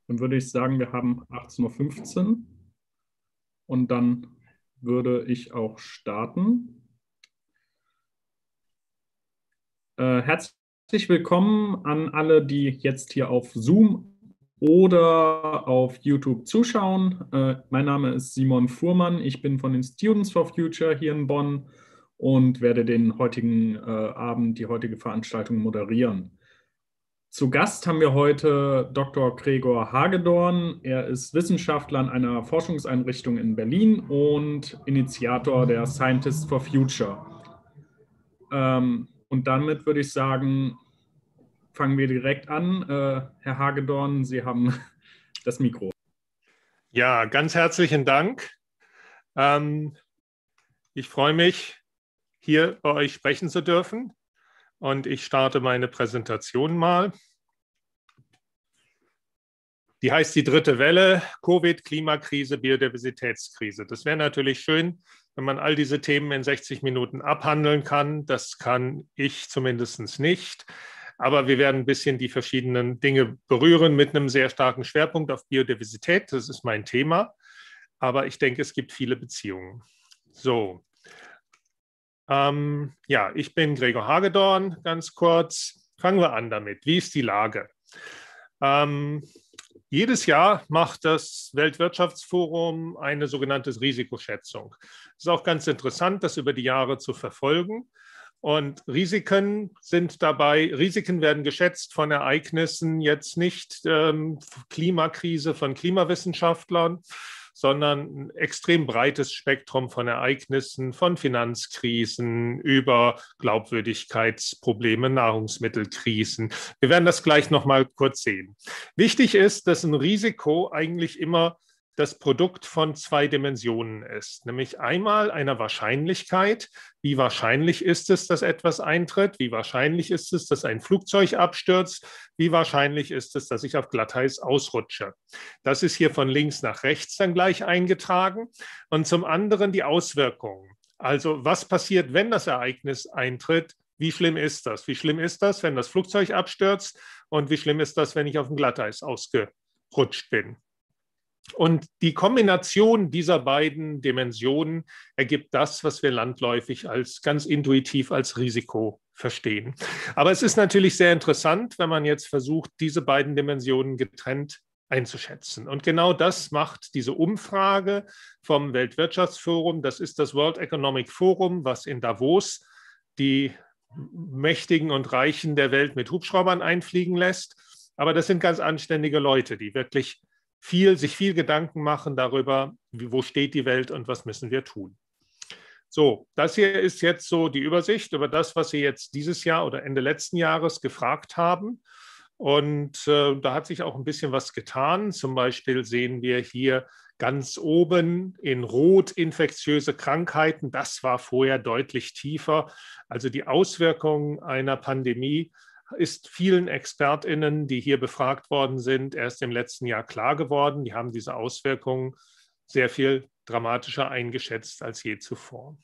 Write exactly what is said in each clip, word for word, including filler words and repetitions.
Dann würde ich sagen, wir haben achtzehn Uhr fünfzehn und dann würde ich auch starten. Äh, herzlich willkommen an alle, die jetzt hier auf Zoom oder auf YouTube zuschauen. Äh, mein Name ist Simon Fuhrmann. Ich bin von den Students for Future hier in Bonn und werde den heutigen äh, Abend, die heutige Veranstaltung moderieren. Zu Gast haben wir heute Doktor Gregor Hagedorn. Er ist Wissenschaftler an einer Forschungseinrichtung in Berlin und Initiator der Scientists for Future. Ähm, und damit würde ich sagen, fangen wir direkt an. Äh, Herr Hagedorn, Sie haben das Mikro. Ja, ganz herzlichen Dank. Ähm, ich freue mich, hier bei euch sprechen zu dürfen. Und ich starte meine Präsentation mal. Die heißt die dritte Welle, Covid, Klimakrise, Biodiversitätskrise. Das wäre natürlich schön, wenn man all diese Themen in sechzig Minuten abhandeln kann. Das kann ich zumindest nicht. Aber wir werden ein bisschen die verschiedenen Dinge berühren mit einem sehr starken Schwerpunkt auf Biodiversität. Das ist mein Thema. Aber ich denke, es gibt viele Beziehungen. So. Ähm, ja, ich bin Gregor Hagedorn, ganz kurz. Fangen wir an damit. Wie ist die Lage? Ähm, jedes Jahr macht das Weltwirtschaftsforum eine sogenannte Risikoschätzung. Es ist auch ganz interessant, das über die Jahre zu verfolgen. Und Risiken sind dabei, Risiken werden geschätzt von Ereignissen, jetzt nicht ähm, Klimakrise von Klimawissenschaftlern, sondern ein extrem breites Spektrum von Ereignissen, von Finanzkrisen über Glaubwürdigkeitsprobleme, Nahrungsmittelkrisen. Wir werden das gleich noch mal kurz sehen. Wichtig ist, dass ein Risiko eigentlich immer das Produkt von zwei Dimensionen ist, nämlich einmal einer Wahrscheinlichkeit. Wie wahrscheinlich ist es, dass etwas eintritt? Wie wahrscheinlich ist es, dass ein Flugzeug abstürzt? Wie wahrscheinlich ist es, dass ich auf Glatteis ausrutsche? Das ist hier von links nach rechts dann gleich eingetragen. Und zum anderen die Auswirkungen. Also was passiert, wenn das Ereignis eintritt? Wie schlimm ist das? Wie schlimm ist das, wenn das Flugzeug abstürzt? Und wie schlimm ist das, wenn ich auf dem Glatteis ausgerutscht bin? Und die Kombination dieser beiden Dimensionen ergibt das, was wir landläufig als ganz intuitiv als Risiko verstehen. Aber es ist natürlich sehr interessant, wenn man jetzt versucht, diese beiden Dimensionen getrennt einzuschätzen. Und genau das macht diese Umfrage vom Weltwirtschaftsforum. Das ist das World Economic Forum, was in Davos die Mächtigen und Reichen der Welt mit Hubschraubern einfliegen lässt. Aber das sind ganz anständige Leute, die wirklich Viel, sich viel Gedanken machen darüber, wo steht die Welt und was müssen wir tun. So, das hier ist jetzt so die Übersicht über das, was Sie jetzt dieses Jahr oder Ende letzten Jahres gefragt haben. Und äh, da hat sich auch ein bisschen was getan. Zum Beispiel sehen wir hier ganz oben in Rot infektiöse Krankheiten. Das war vorher deutlich tiefer. Also die Auswirkungen einer Pandemie ist vielen ExpertInnen, die hier befragt worden sind, erst im letzten Jahr klar geworden. Die haben diese Auswirkungen sehr viel dramatischer eingeschätzt als je zuvor.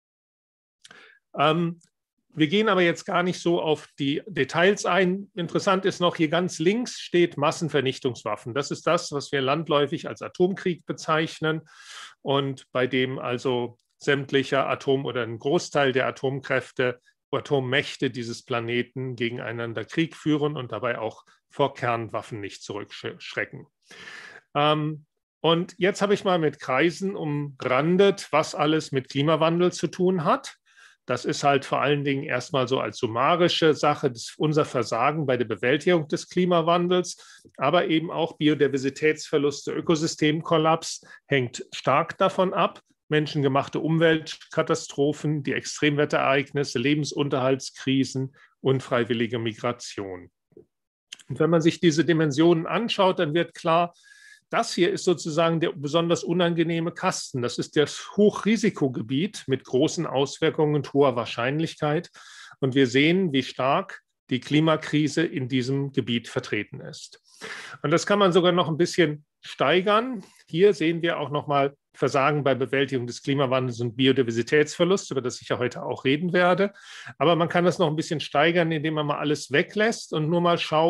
Ähm, wir gehen aber jetzt gar nicht so auf die Details ein. Interessant ist noch, hier ganz links steht Massenvernichtungswaffen. Das ist das, was wir landläufig als Atomkrieg bezeichnen und bei dem also sämtlicher Atom- oder ein Großteil der Atomkräfte Atommächte dieses Planeten gegeneinander Krieg führen und dabei auch vor Kernwaffen nicht zurückschrecken. Ähm, und jetzt habe ich mal mit Kreisen umrandet, was alles mit Klimawandel zu tun hat. Das ist halt vor allen Dingen erstmal so als summarische Sache, das unser Versagen bei der Bewältigung des Klimawandels, aber eben auch Biodiversitätsverluste, Ökosystemkollaps hängt stark davon ab. Menschengemachte Umweltkatastrophen, die Extremwetterereignisse, Lebensunterhaltskrisen, unfreiwillige Migration. Und wenn man sich diese Dimensionen anschaut, dann wird klar, das hier ist sozusagen der besonders unangenehme Kasten. Das ist das Hochrisikogebiet mit großen Auswirkungen und hoher Wahrscheinlichkeit. Und wir sehen, wie stark die Klimakrise in diesem Gebiet vertreten ist. Und das kann man sogar noch ein bisschen steigern. Hier sehen wir auch nochmal Versagen bei Bewältigung des Klimawandels und Biodiversitätsverlust, über das ich ja heute auch reden werde. Aber man kann das noch ein bisschen steigern, indem man mal alles weglässt und nur mal schaut,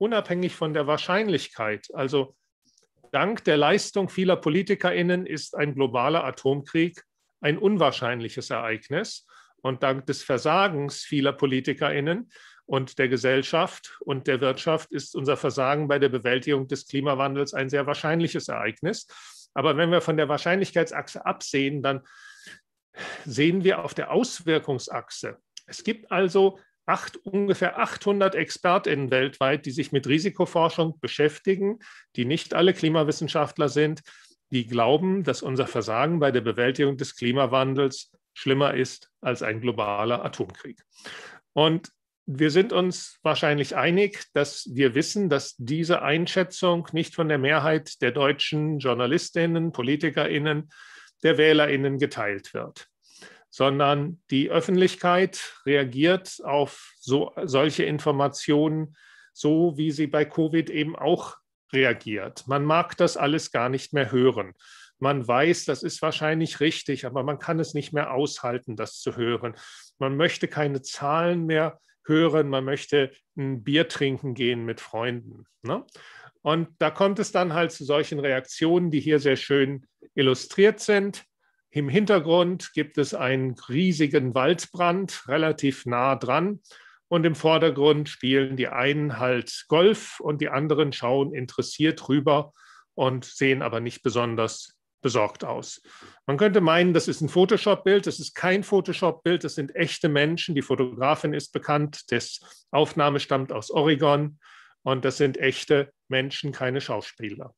unabhängig von der Wahrscheinlichkeit, also dank der Leistung vieler PolitikerInnen ist ein globaler Atomkrieg ein unwahrscheinliches Ereignis. Und dank des Versagens vieler PolitikerInnen und der Gesellschaft und der Wirtschaft ist unser Versagen bei der Bewältigung des Klimawandels ein sehr wahrscheinliches Ereignis. Aber wenn wir von der Wahrscheinlichkeitsachse absehen, dann sehen wir auf der Auswirkungsachse. Es gibt also acht, ungefähr achthundert ExpertInnen weltweit, die sich mit Risikoforschung beschäftigen, die nicht alle Klimawissenschaftler sind, die glauben, dass unser Versagen bei der Bewältigung des Klimawandels schlimmer ist als ein globaler Atomkrieg. Und wir sind uns wahrscheinlich einig, dass wir wissen, dass diese Einschätzung nicht von der Mehrheit der deutschen JournalistInnen, PolitikerInnen, der WählerInnen geteilt wird, sondern die Öffentlichkeit reagiert auf so, solche Informationen so, wie sie bei Covid eben auch reagiert. Man mag das alles gar nicht mehr hören. Man weiß, das ist wahrscheinlich richtig, aber man kann es nicht mehr aushalten, das zu hören. Man möchte keine Zahlen mehr hören, man möchte ein Bier trinken gehen mit Freunden, ne? Und da kommt es dann halt zu solchen Reaktionen, die hier sehr schön illustriert sind. Im Hintergrund gibt es einen riesigen Waldbrand, relativ nah dran. Und im Vordergrund spielen die einen halt Golf und die anderen schauen interessiert rüber und sehen aber nicht besonders besorgt aus. Man könnte meinen, das ist ein Photoshop-Bild. Das ist kein Photoshop-Bild, das sind echte Menschen. Die Fotografin ist bekannt, die Aufnahme stammt aus Oregon und das sind echte Menschen, keine Schauspieler.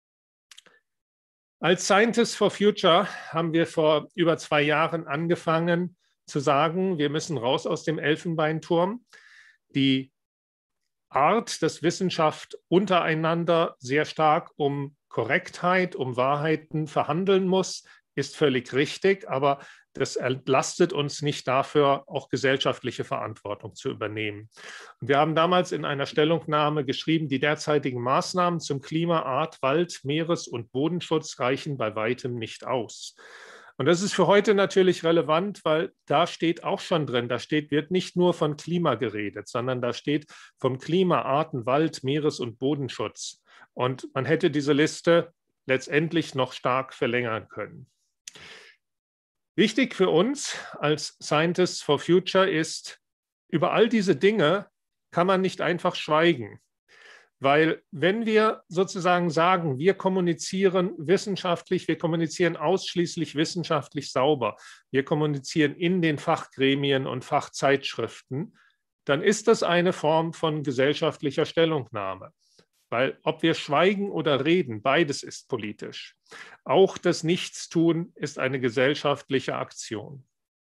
Als Scientists for Future haben wir vor über zwei Jahren angefangen zu sagen, wir müssen raus aus dem Elfenbeinturm. Die Art, dass Wissenschaft untereinander sehr stark um Korrektheit, um Wahrheiten verhandeln muss, ist völlig richtig, aber das entlastet uns nicht dafür, auch gesellschaftliche Verantwortung zu übernehmen. Und wir haben damals in einer Stellungnahme geschrieben, die derzeitigen Maßnahmen zum Klima, Art, Wald, Meeres- und Bodenschutz reichen bei weitem nicht aus. Und das ist für heute natürlich relevant, weil da steht auch schon drin, da steht, wird nicht nur von Klima geredet, sondern da steht vom Klima, Arten, Wald, Meeres- und Bodenschutz. Und man hätte diese Liste letztendlich noch stark verlängern können. Wichtig für uns als Scientists for Future ist, über all diese Dinge kann man nicht einfach schweigen. Weil wenn wir sozusagen sagen, wir kommunizieren wissenschaftlich, wir kommunizieren ausschließlich wissenschaftlich sauber, wir kommunizieren in den Fachgremien und Fachzeitschriften, dann ist das eine Form von gesellschaftlicher Stellungnahme. Weil ob wir schweigen oder reden, beides ist politisch. Auch das Nichtstun ist eine gesellschaftliche Aktion.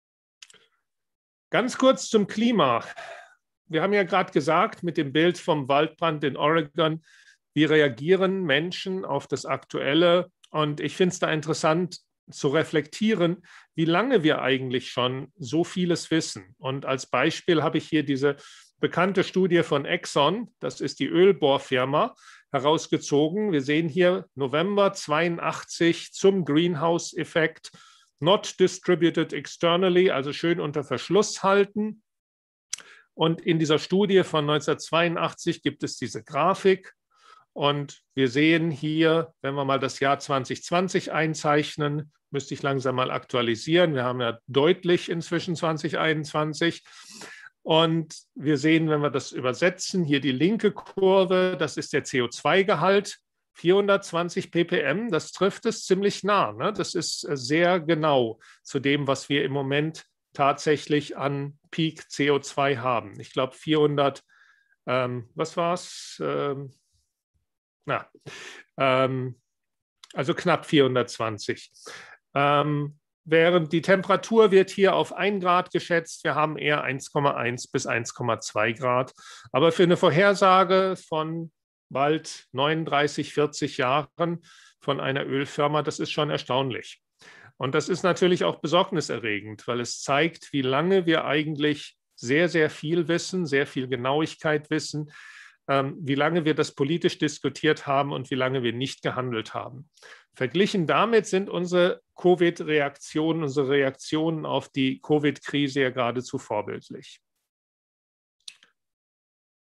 Ganz kurz zum Klima. Wir haben ja gerade gesagt, mit dem Bild vom Waldbrand in Oregon, wie reagieren Menschen auf das Aktuelle? Und ich finde es da interessant zu reflektieren, wie lange wir eigentlich schon so vieles wissen. Und als Beispiel habe ich hier diese bekannte Studie von Exxon, das ist die Ölbohrfirma, herausgezogen. Wir sehen hier November zweiundachtzig zum Greenhouse-Effekt, not distributed externally, also schön unter Verschluss halten. Und in dieser Studie von neunzehnhundertzweiundachtzig gibt es diese Grafik. Und wir sehen hier, wenn wir mal das Jahr zwanzig zwanzig einzeichnen, müsste ich langsam mal aktualisieren. Wir haben ja deutlich inzwischen zwanzig einundzwanzig. Und wir sehen, wenn wir das übersetzen, hier die linke Kurve, das ist der C O zwei Gehalt, vierhundertzwanzig ppm, das trifft es ziemlich nah, ne? Das ist sehr genau zu dem, was wir im Moment tatsächlich an Peak C O zwei haben. Ich glaube vierhundert, ähm, was war es? Ähm, na, ähm, also knapp vierhundertzwanzig. Ähm, während die Temperatur wird hier auf ein Grad geschätzt. Wir haben eher eins Komma eins bis eins Komma zwei Grad. Aber für eine Vorhersage von bald neununddreißig, vierzig Jahren von einer Ölfirma, das ist schon erstaunlich. Und das ist natürlich auch besorgniserregend, weil es zeigt, wie lange wir eigentlich sehr, sehr viel wissen, sehr viel Genauigkeit wissen, ähm, wie lange wir das politisch diskutiert haben und wie lange wir nicht gehandelt haben. Verglichen damit sind unsere Covid-Reaktionen, unsere Reaktionen auf die Covid-Krise ja geradezu vorbildlich.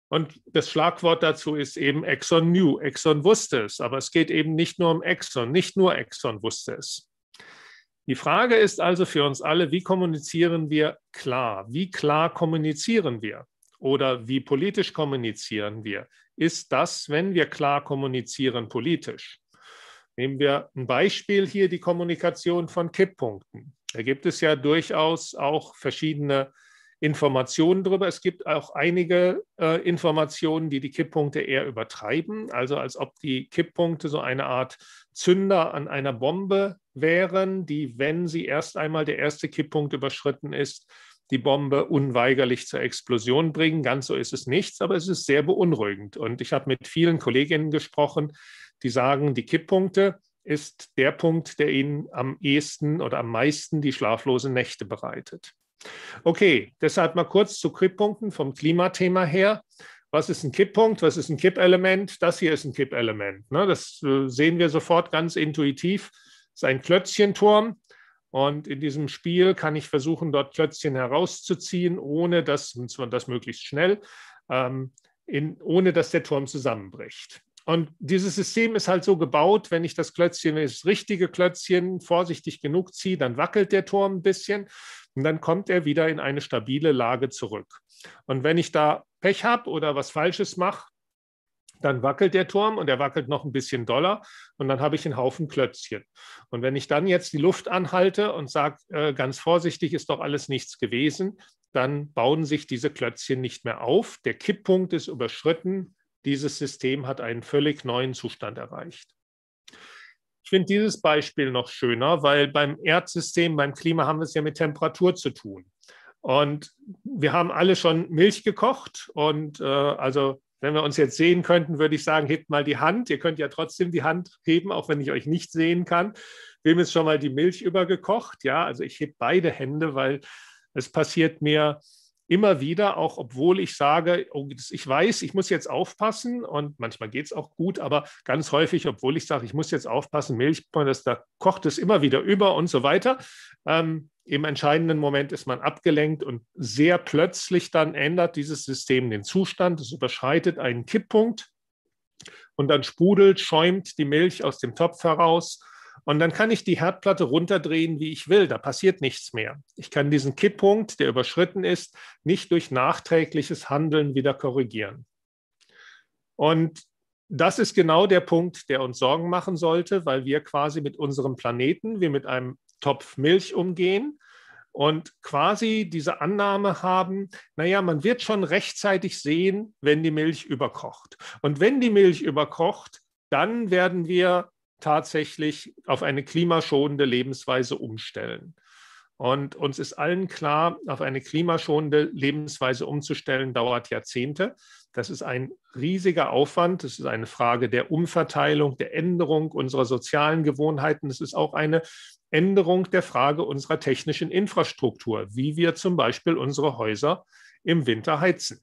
Und das Schlagwort dazu ist eben Exxon knew. Exxon wusste es, aber es geht eben nicht nur um Exxon, nicht nur Exxon wusste es. Die Frage ist also für uns alle, wie kommunizieren wir klar? Wie klar kommunizieren wir? Oder wie politisch kommunizieren wir? Ist das, wenn wir klar kommunizieren, politisch? Nehmen wir ein Beispiel hier, die Kommunikation von Kipppunkten. Da gibt es ja durchaus auch verschiedene Informationen darüber. Es gibt auch einige äh, Informationen, die die Kipppunkte eher übertreiben, also als ob die Kipppunkte so eine Art Zünder an einer Bombe wären, die, wenn sie erst einmal der erste Kipppunkt überschritten ist, die Bombe unweigerlich zur Explosion bringen. Ganz so ist es nicht, aber es ist sehr beunruhigend. Und ich habe mit vielen Kolleginnen gesprochen, die sagen, die Kipppunkte ist der Punkt, der ihnen am ehesten oder am meisten die schlaflosen Nächte bereitet. Okay, deshalb mal kurz zu Kipppunkten vom Klimathema her. Was ist ein Kipppunkt? Was ist ein Kippelement? Das hier ist ein Kippelement. Das sehen wir sofort ganz intuitiv. Das ist ein Klötzchenturm. Und in diesem Spiel kann ich versuchen, dort Klötzchen herauszuziehen, ohne dass, und zwar das möglichst schnell, ähm, in, ohne dass der Turm zusammenbricht. Und dieses System ist halt so gebaut, wenn ich das Klötzchen, das richtige Klötzchen vorsichtig genug ziehe, dann wackelt der Turm ein bisschen und dann kommt er wieder in eine stabile Lage zurück. Und wenn ich da Pech habe oder was Falsches mache, dann wackelt der Turm und er wackelt noch ein bisschen doller und dann habe ich einen Haufen Klötzchen. Und wenn ich dann jetzt die Luft anhalte und sage, äh, ganz vorsichtig, ist doch alles nichts gewesen, dann bauen sich diese Klötzchen nicht mehr auf. Der Kipppunkt ist überschritten. Dieses System hat einen völlig neuen Zustand erreicht. Ich finde dieses Beispiel noch schöner, weil beim Erdsystem, beim Klima haben wir es ja mit Temperatur zu tun. Und wir haben alle schon Milch gekocht und äh, also wenn wir uns jetzt sehen könnten, würde ich sagen, hebt mal die Hand. Ihr könnt ja trotzdem die Hand heben, auch wenn ich euch nicht sehen kann. Wem ist schon mal die Milch übergekocht? Ja, also ich hebe beide Hände, weil es passiert mir immer wieder, auch obwohl ich sage, oh, ich weiß, ich muss jetzt aufpassen und manchmal geht es auch gut, aber ganz häufig, obwohl ich sage, ich muss jetzt aufpassen, Milch, das, da kocht es immer wieder über und so weiter. Ähm, Im entscheidenden Moment ist man abgelenkt und sehr plötzlich dann ändert dieses System den Zustand. Es überschreitet einen Kipppunkt und dann sprudelt, schäumt die Milch aus dem Topf heraus. Und dann kann ich die Herdplatte runterdrehen, wie ich will. Da passiert nichts mehr. Ich kann diesen Kipppunkt, der überschritten ist, nicht durch nachträgliches Handeln wieder korrigieren. Und das ist genau der Punkt, der uns Sorgen machen sollte, weil wir quasi mit unserem Planeten, wir mit einem Topf Milch umgehen und quasi diese Annahme haben, naja, man wird schon rechtzeitig sehen, wenn die Milch überkocht. Und wenn die Milch überkocht, dann werden wir tatsächlich auf eine klimaschonende Lebensweise umstellen. Und uns ist allen klar, auf eine klimaschonende Lebensweise umzustellen, dauert Jahrzehnte. Das ist ein riesiger Aufwand. Das ist eine Frage der Umverteilung, der Änderung unserer sozialen Gewohnheiten. Es ist auch eine Änderung der Frage unserer technischen Infrastruktur, wie wir zum Beispiel unsere Häuser im Winter heizen.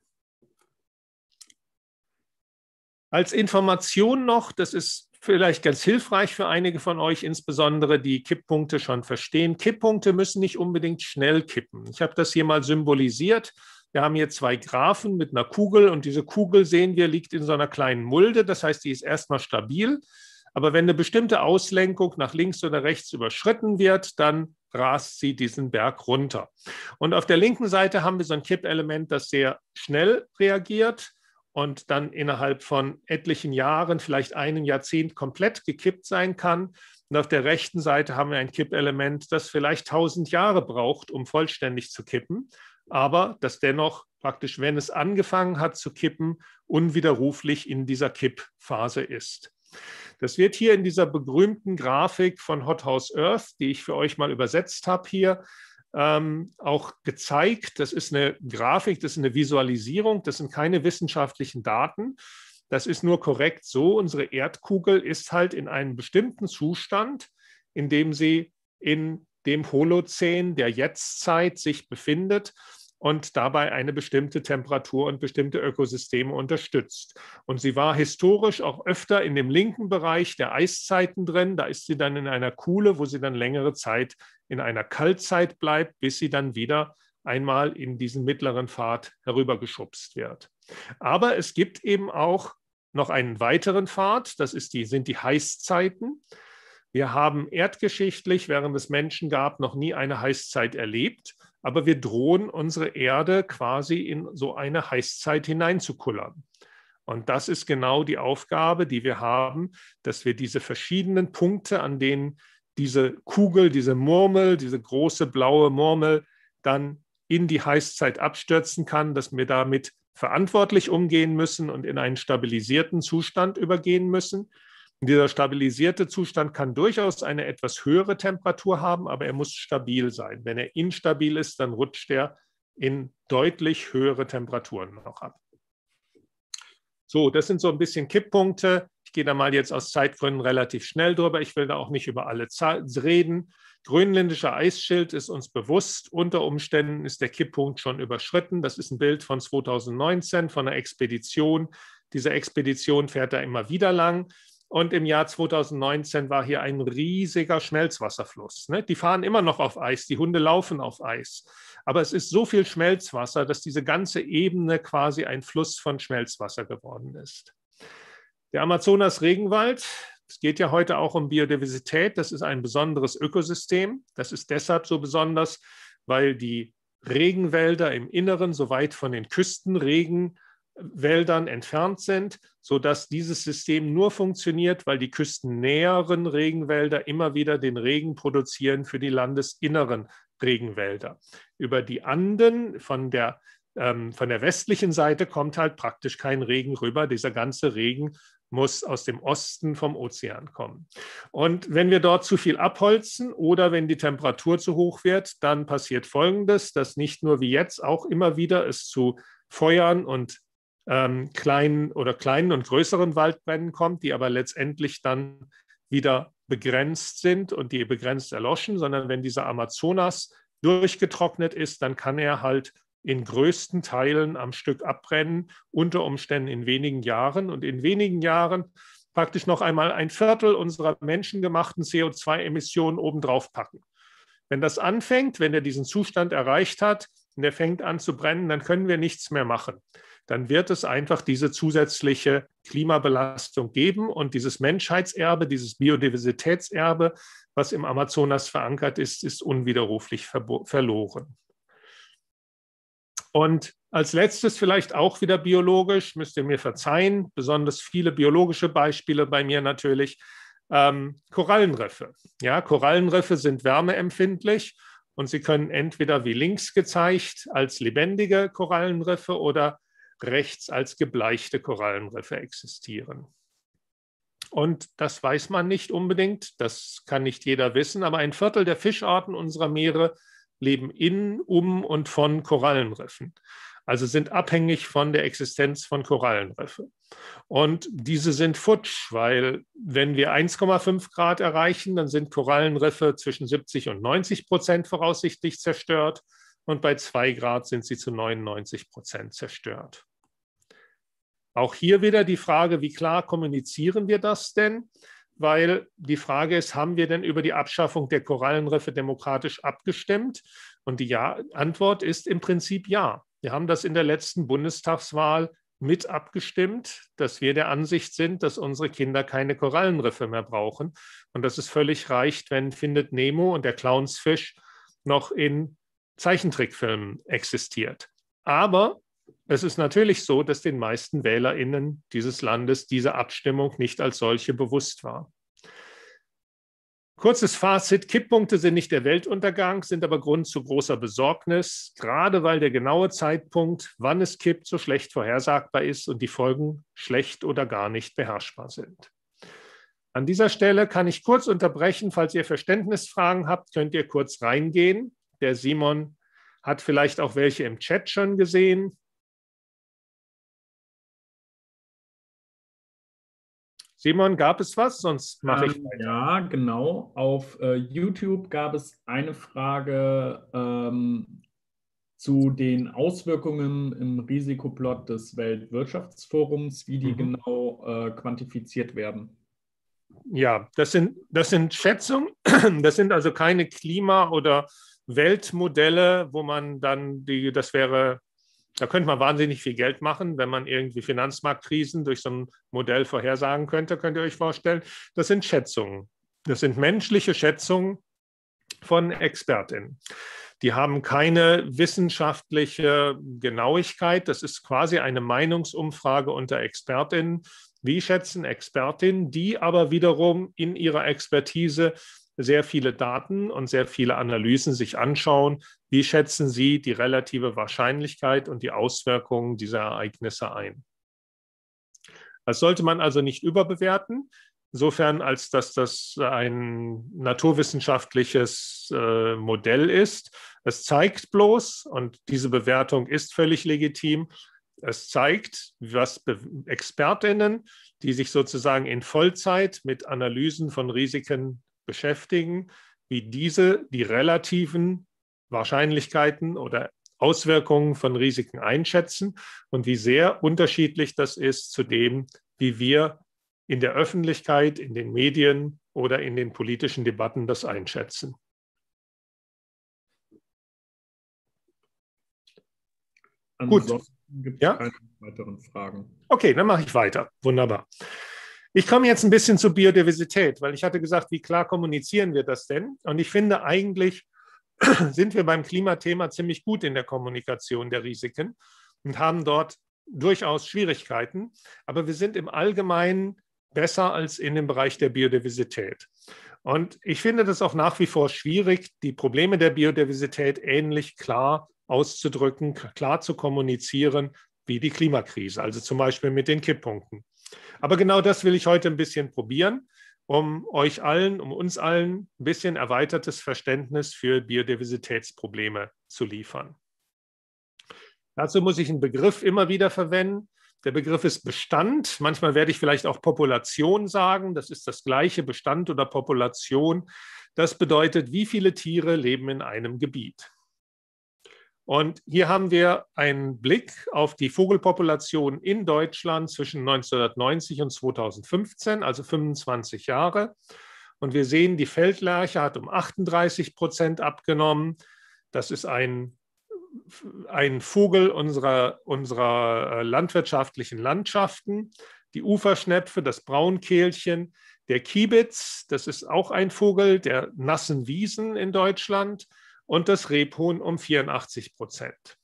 Als Information noch, das ist vielleicht ganz hilfreich für einige von euch, insbesondere die Kipppunkte schon verstehen. Kipppunkte müssen nicht unbedingt schnell kippen. Ich habe das hier mal symbolisiert. Wir haben hier zwei Graphen mit einer Kugel und diese Kugel, sehen wir, liegt in so einer kleinen Mulde. Das heißt, die ist erstmal stabil. Aber wenn eine bestimmte Auslenkung nach links oder rechts überschritten wird, dann rast sie diesen Berg runter. Und auf der linken Seite haben wir so ein Kippelement, das sehr schnell reagiert und dann innerhalb von etlichen Jahren, vielleicht einem Jahrzehnt, komplett gekippt sein kann. Und auf der rechten Seite haben wir ein Kippelement, das vielleicht tausend Jahre braucht, um vollständig zu kippen, aber das dennoch praktisch, wenn es angefangen hat zu kippen, unwiderruflich in dieser Kippphase ist. Das wird hier in dieser berühmten Grafik von Hot House Earth, die ich für euch mal übersetzt habe hier, ähm, auch gezeigt. Das ist eine Grafik, das ist eine Visualisierung, das sind keine wissenschaftlichen Daten. Das ist nur korrekt so. Unsere Erdkugel ist halt in einem bestimmten Zustand, in dem sie in dem Holozän der Jetztzeit sich befindet und dabei eine bestimmte Temperatur und bestimmte Ökosysteme unterstützt. Und sie war historisch auch öfter in dem linken Bereich der Eiszeiten drin. Da ist sie dann in einer Kuhle, wo sie dann längere Zeit in einer Kaltzeit bleibt, bis sie dann wieder einmal in diesen mittleren Pfad herübergeschubst wird. Aber es gibt eben auch noch einen weiteren Pfad, das ist die, sind die Heißzeiten. Wir haben erdgeschichtlich, während es Menschen gab, noch nie eine Heißzeit erlebt, aber wir drohen unsere Erde quasi in so eine Heißzeit hineinzukullern. Und das ist genau die Aufgabe, die wir haben, dass wir diese verschiedenen Punkte, an denen diese Kugel, diese Murmel, diese große blaue Murmel dann in die Heißzeit abstürzen kann, dass wir damit verantwortlich umgehen müssen und in einen stabilisierten Zustand übergehen müssen. Und dieser stabilisierte Zustand kann durchaus eine etwas höhere Temperatur haben, aber er muss stabil sein. Wenn er instabil ist, dann rutscht er in deutlich höhere Temperaturen noch ab. So, das sind so ein bisschen Kipppunkte. Ich gehe da mal jetzt aus Zeitgründen relativ schnell drüber. Ich will da auch nicht über alle reden. Grönländischer Eisschild ist uns bewusst. Unter Umständen ist der Kipppunkt schon überschritten. Das ist ein Bild von zweitausendneunzehn von einer Expedition. Diese Expedition fährt da immer wieder lang. Und im Jahr zweitausendneunzehn war hier ein riesiger Schmelzwasserfluss. Die fahren immer noch auf Eis, die Hunde laufen auf Eis. Aber es ist so viel Schmelzwasser, dass diese ganze Ebene quasi ein Fluss von Schmelzwasser geworden ist. Der Amazonas-Regenwald, es geht ja heute auch um Biodiversität, das ist ein besonderes Ökosystem. Das ist deshalb so besonders, weil die Regenwälder im Inneren so weit von den Küstenregenwäldern entfernt sind, sodass dieses System nur funktioniert, weil die küstennäheren Regenwälder immer wieder den Regen produzieren für die landesinneren Regenwälder. Über die Anden von der, ähm, von der westlichen Seite kommt halt praktisch kein Regen rüber. Dieser ganze Regen muss aus dem Osten vom Ozean kommen. Und wenn wir dort zu viel abholzen oder wenn die Temperatur zu hoch wird, dann passiert Folgendes, dass nicht nur wie jetzt auch immer wieder es zu Feuern und ähm, kleinen oder kleinen und größeren Waldbränden kommt, die aber letztendlich dann wieder begrenzt sind und die begrenzt erloschen, sondern wenn dieser Amazonas durchgetrocknet ist, dann kann er halt in größten Teilen am Stück abbrennen, unter Umständen in wenigen Jahren und in wenigen Jahren praktisch noch einmal ein Viertel unserer menschengemachten C O zwei Emissionen obendrauf packen. Wenn das anfängt, wenn er diesen Zustand erreicht hat und er fängt an zu brennen, dann können wir nichts mehr machen. Dann wird es einfach diese zusätzliche Klimabelastung geben und dieses Menschheitserbe, dieses Biodiversitätserbe, was im Amazonas verankert ist, ist unwiderruflich verloren. Und als letztes vielleicht auch wieder biologisch, müsst ihr mir verzeihen, besonders viele biologische Beispiele bei mir natürlich, ähm, Korallenriffe. Ja, Korallenriffe sind wärmeempfindlich und sie können entweder wie links gezeigt als lebendige Korallenriffe oder rechts als gebleichte Korallenriffe existieren. Und das weiß man nicht unbedingt, das kann nicht jeder wissen, aber ein Viertel der Fischarten unserer Meere leben in, um und von Korallenriffen, also sind abhängig von der Existenz von Korallenriffen. Und diese sind futsch, weil wenn wir eins Komma fünf Grad erreichen, dann sind Korallenriffe zwischen siebzig und neunzig Prozent voraussichtlich zerstört und bei zwei Grad sind sie zu neunundneunzig Prozent zerstört. Auch hier wieder die Frage, wie klar kommunizieren wir das denn? Weil die Frage ist, haben wir denn über die Abschaffung der Korallenriffe demokratisch abgestimmt? Und die ja Antwort ist im Prinzip ja. Wir haben das in der letzten Bundestagswahl mit abgestimmt, dass wir der Ansicht sind, dass unsere Kinder keine Korallenriffe mehr brauchen und dass es völlig reicht, wenn Findet Nemo und der Clownsfisch noch in Zeichentrickfilmen existiert. Aber es ist natürlich so, dass den meisten WählerInnen dieses Landes diese Abstimmung nicht als solche bewusst war. Kurzes Fazit: Kipppunkte sind nicht der Weltuntergang, sind aber Grund zu großer Besorgnis, gerade weil der genaue Zeitpunkt, wann es kippt, so schlecht vorhersagbar ist und die Folgen schlecht oder gar nicht beherrschbar sind. An dieser Stelle kann ich kurz unterbrechen. Falls ihr Verständnisfragen habt, könnt ihr kurz reingehen. Der Simon hat vielleicht auch welche im Chat schon gesehen. Simon, gab es was? Sonst mache ich ähm, weiter. Ja, genau. Auf äh, YouTube gab es eine Frage ähm, zu den Auswirkungen im Risikoplot des Weltwirtschaftsforums, wie die mhm. genau äh, quantifiziert werden. Ja, das sind, das sind Schätzungen. Das sind also keine Klima- oder Weltmodelle, wo man dann die, das wäre Da könnte man wahnsinnig viel Geld machen, wenn man irgendwie Finanzmarktkrisen durch so ein Modell vorhersagen könnte, könnt ihr euch vorstellen. Das sind Schätzungen. Das sind menschliche Schätzungen von ExpertInnen. Die haben keine wissenschaftliche Genauigkeit. Das ist quasi eine Meinungsumfrage unter ExpertInnen. Wie schätzen ExpertInnen, die aber wiederum in ihrer Expertise sehr viele Daten und sehr viele Analysen sich anschauen. Wie schätzen sie die relative Wahrscheinlichkeit und die Auswirkungen dieser Ereignisse ein? Das sollte man also nicht überbewerten, insofern als dass das ein naturwissenschaftliches äh, Modell ist. Es zeigt bloß, und diese Bewertung ist völlig legitim, es zeigt, was ExpertInnen, die sich sozusagen in Vollzeit mit Analysen von Risiken beschäftigen, wie diese die relativen Wahrscheinlichkeiten oder Auswirkungen von Risiken einschätzen und wie sehr unterschiedlich das ist zu dem, wie wir in der Öffentlichkeit, in den Medien oder in den politischen Debatten das einschätzen. Ansonsten Gut. Gibt es Ja? keine weiteren Fragen. Okay, dann mache ich weiter. Wunderbar. Ich komme jetzt ein bisschen zur Biodiversität, weil ich hatte gesagt, wie klar kommunizieren wir das denn? Und ich finde, eigentlich sind wir beim Klimathema ziemlich gut in der Kommunikation der Risiken und haben dort durchaus Schwierigkeiten. Aber wir sind im Allgemeinen besser als in dem Bereich der Biodiversität. Und ich finde das auch nach wie vor schwierig, die Probleme der Biodiversität ähnlich klar auszudrücken, klar zu kommunizieren wie die Klimakrise, also zum Beispiel mit den Kipppunkten. Aber genau das will ich heute ein bisschen probieren, um euch allen, um uns allen ein bisschen erweitertes Verständnis für Biodiversitätsprobleme zu liefern. Dazu muss ich einen Begriff immer wieder verwenden. Der Begriff ist Bestand. Manchmal werde ich vielleicht auch Population sagen. Das ist das gleiche, Bestand oder Population. Das bedeutet, wie viele Tiere leben in einem Gebiet. Und hier haben wir einen Blick auf die Vogelpopulation in Deutschland zwischen neunzehnhundertneunzig und zweitausendfünfzehn, also fünfundzwanzig Jahre. Und wir sehen, die Feldlerche hat um achtunddreißig Prozent abgenommen. Das ist ein, ein Vogel unserer, unserer landwirtschaftlichen Landschaften. Die Uferschnepfe, das Braunkehlchen, der Kiebitz, das ist auch ein Vogel der nassen Wiesen in Deutschland. Und das Rebhuhn um vierundachtzig Prozent.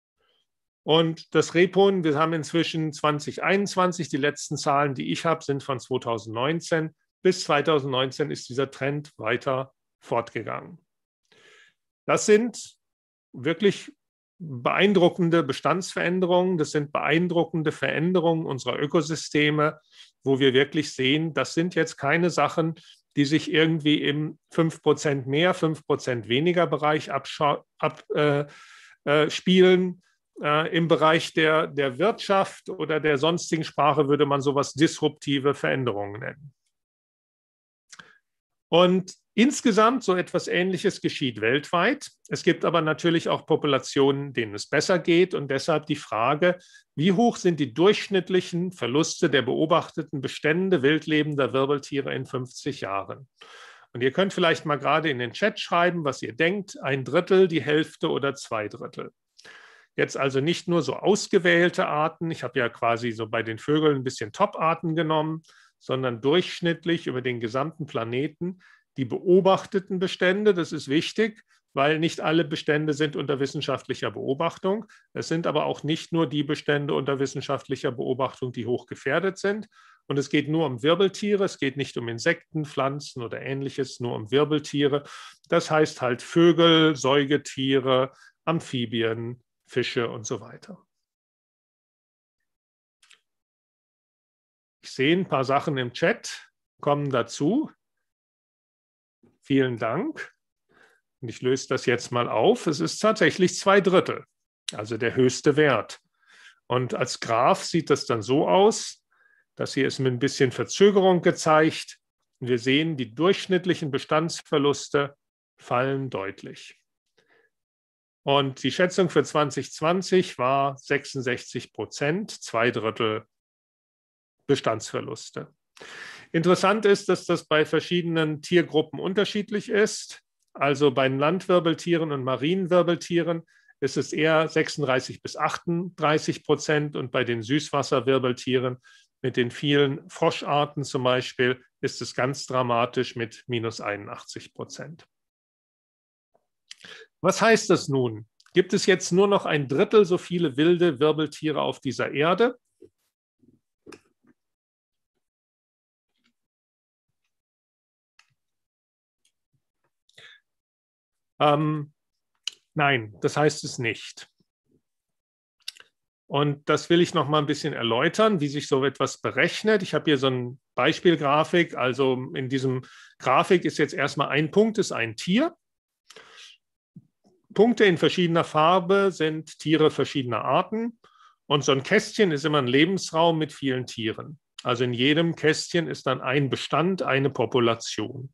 Und das Rebhuhn, wir haben inzwischen zwanzig einundzwanzig, die letzten Zahlen, die ich habe, sind von zweitausendneunzehn. Bis zweitausendneunzehn ist dieser Trend weiter fortgegangen. Das sind wirklich beeindruckende Bestandsveränderungen, das sind beeindruckende Veränderungen unserer Ökosysteme, wo wir wirklich sehen, das sind jetzt keine Sachen, die sich irgendwie im fünf Prozent mehr, fünf Prozent weniger Bereich abspielen. Ab, äh, äh, spielen. Äh, Im Bereich der, der Wirtschaft oder der sonstigen Sprache würde man sowas disruptive Veränderungen nennen. Und insgesamt so etwas Ähnliches geschieht weltweit. Es gibt aber natürlich auch Populationen, denen es besser geht. Und deshalb die Frage, wie hoch sind die durchschnittlichen Verluste der beobachteten Bestände wildlebender Wirbeltiere in fünfzig Jahren? Und ihr könnt vielleicht mal gerade in den Chat schreiben, was ihr denkt. Ein Drittel, die Hälfte oder zwei Drittel. Jetzt also nicht nur so ausgewählte Arten. Ich habe ja quasi so bei den Vögeln ein bisschen Top-Arten genommen, sondern durchschnittlich über den gesamten Planeten die beobachteten Bestände. Das ist wichtig, weil nicht alle Bestände sind unter wissenschaftlicher Beobachtung. Es sind aber auch nicht nur die Bestände unter wissenschaftlicher Beobachtung, die hoch gefährdet sind. Und es geht nur um Wirbeltiere, es geht nicht um Insekten, Pflanzen oder Ähnliches, nur um Wirbeltiere. Das heißt halt Vögel, Säugetiere, Amphibien, Fische und so weiter. Ich sehe ein paar Sachen im Chat, kommen dazu. Vielen Dank. Und ich löse das jetzt mal auf. Es ist tatsächlich zwei Drittel, also der höchste Wert. Und als Graph sieht das dann so aus. Das hier ist mit ein bisschen Verzögerung gezeigt. Wir sehen, die durchschnittlichen Bestandsverluste fallen deutlich. Und die Schätzung für zwanzig zwanzig war sechsundsechzig Prozent, zwei Drittel Bestandsverluste. Interessant ist, dass das bei verschiedenen Tiergruppen unterschiedlich ist. Also bei Landwirbeltieren und Marienwirbeltieren ist es eher sechsunddreißig bis achtunddreißig Prozent und bei den Süßwasserwirbeltieren mit den vielen Froscharten zum Beispiel ist es ganz dramatisch mit minus einundachtzig Prozent. Was heißt das nun? Gibt es jetzt nur noch ein Drittel so viele wilde Wirbeltiere auf dieser Erde? Ähm, nein, das heißt es nicht. Und das will ich noch mal ein bisschen erläutern, wie sich so etwas berechnet. Ich habe hier so eine Beispielgrafik. Also in diesem Grafik ist jetzt erstmal ein Punkt, ist ein Tier. Punkte in verschiedener Farbe sind Tiere verschiedener Arten. Und so ein Kästchen ist immer ein Lebensraum mit vielen Tieren. Also in jedem Kästchen ist dann ein Bestand, eine Population.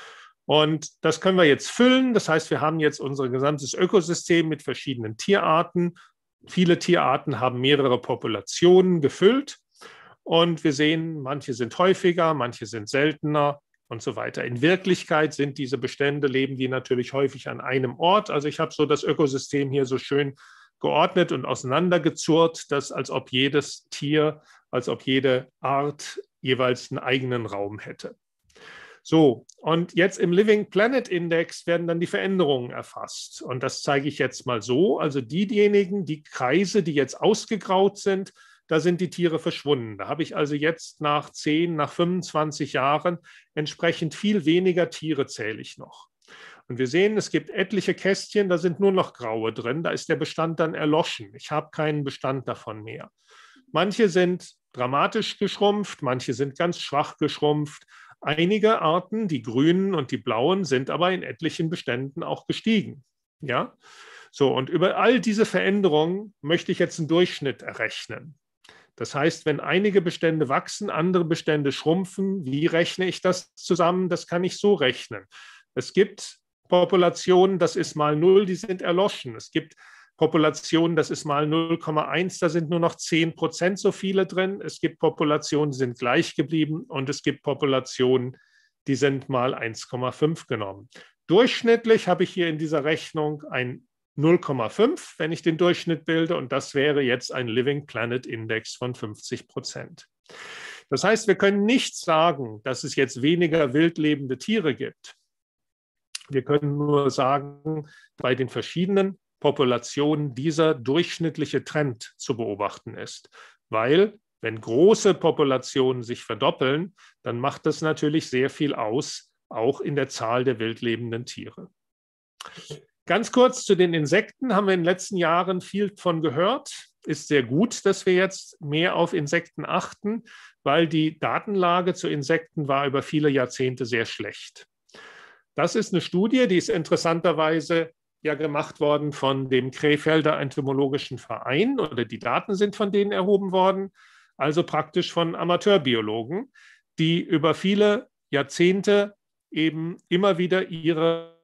Und das können wir jetzt füllen. Das heißt, wir haben jetzt unser gesamtes Ökosystem mit verschiedenen Tierarten. Viele Tierarten haben mehrere Populationen gefüllt. Und wir sehen, manche sind häufiger, manche sind seltener und so weiter. In Wirklichkeit sind diese Bestände, leben die natürlich häufig an einem Ort. Also ich habe so das Ökosystem hier so schön geordnet und auseinandergezurrt, dass als ob jedes Tier, als ob jede Art jeweils einen eigenen Raum hätte. So, und jetzt im Living Planet Index werden dann die Veränderungen erfasst. Und das zeige ich jetzt mal so. Also diejenigen, die Kreise, die jetzt ausgegraut sind, da sind die Tiere verschwunden. Da habe ich also jetzt nach zehn, nach fünfundzwanzig Jahren entsprechend viel weniger Tiere zähle ich noch. Und wir sehen, es gibt etliche Kästchen, da sind nur noch graue drin. Da ist der Bestand dann erloschen. Ich habe keinen Bestand davon mehr. Manche sind dramatisch geschrumpft, manche sind ganz schwach geschrumpft. Einige Arten, die grünen und die blauen, sind aber in etlichen Beständen auch gestiegen. Ja? So, und über all diese Veränderungen möchte ich jetzt einen Durchschnitt errechnen. Das heißt, wenn einige Bestände wachsen, andere Bestände schrumpfen, wie rechne ich das zusammen? Das kann ich so rechnen. Es gibt Populationen, das ist mal null, die sind erloschen. Es gibt Populationen, das ist mal null Komma eins, da sind nur noch zehn Prozent so viele drin. Es gibt Populationen, die sind gleich geblieben und es gibt Populationen, die sind mal eins Komma fünf genommen. Durchschnittlich habe ich hier in dieser Rechnung ein null Komma fünf, wenn ich den Durchschnitt bilde, und das wäre jetzt ein Living Planet Index von fünfzig Prozent. Das heißt, wir können nicht sagen, dass es jetzt weniger wildlebende Tiere gibt. Wir können nur sagen, bei den verschiedenen Populationen dieser durchschnittliche Trend zu beobachten ist. Weil, wenn große Populationen sich verdoppeln, dann macht das natürlich sehr viel aus, auch in der Zahl der wildlebenden Tiere. Ganz kurz zu den Insekten haben wir in den letzten Jahren viel von gehört. Ist sehr gut, dass wir jetzt mehr auf Insekten achten, weil die Datenlage zu Insekten war über viele Jahrzehnte sehr schlecht. Das ist eine Studie, die ist interessanterweise ja gemacht worden von dem Krefelder Entomologischen Verein, oder die Daten sind von denen erhoben worden, also praktisch von Amateurbiologen, die über viele Jahrzehnte eben immer wieder ihre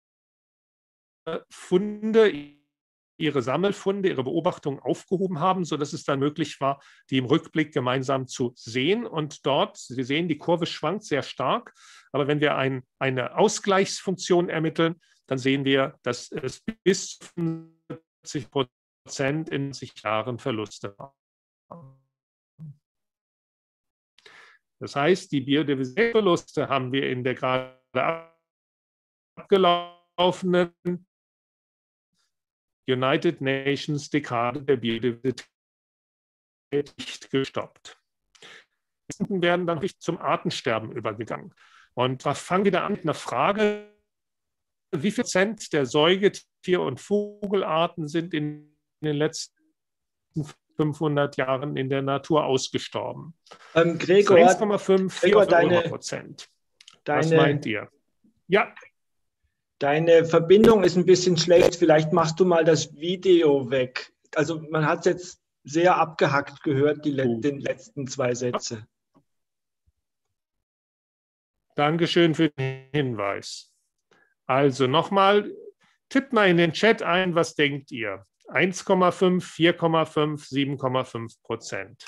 Funde, ihre Sammelfunde, ihre Beobachtungen aufgehoben haben, sodass es dann möglich war, die im Rückblick gemeinsam zu sehen. Und dort, Sie sehen, die Kurve schwankt sehr stark, aber wenn wir ein, eine Ausgleichsfunktion ermitteln, dann sehen wir, dass es bis zu fünfzig Prozent in zwanzig Jahren Verluste waren. Das heißt, die Biodiversitätsverluste haben wir in der gerade abgelaufenen United Nations Dekade der Biodiversität nicht gestoppt. Die werden dann zum Artensterben übergegangen. Und wir fangen wieder an mit einer Frage, wie viel Prozent der Säugetier- und Vogelarten sind in den letzten fünfhundert Jahren in der Natur ausgestorben? Ähm, Gregor, eins Komma fünf, Gregor, vier deine, Prozent. deine, Was meint ihr? Ja. Deine Verbindung ist ein bisschen schlecht. Vielleicht machst du mal das Video weg. Also man hat es jetzt sehr abgehackt gehört, die le den letzten zwei Sätze. Dankeschön für den Hinweis. Also nochmal, tippt mal in den Chat ein, was denkt ihr? eins Komma fünf, vier Komma fünf, sieben Komma fünf Prozent.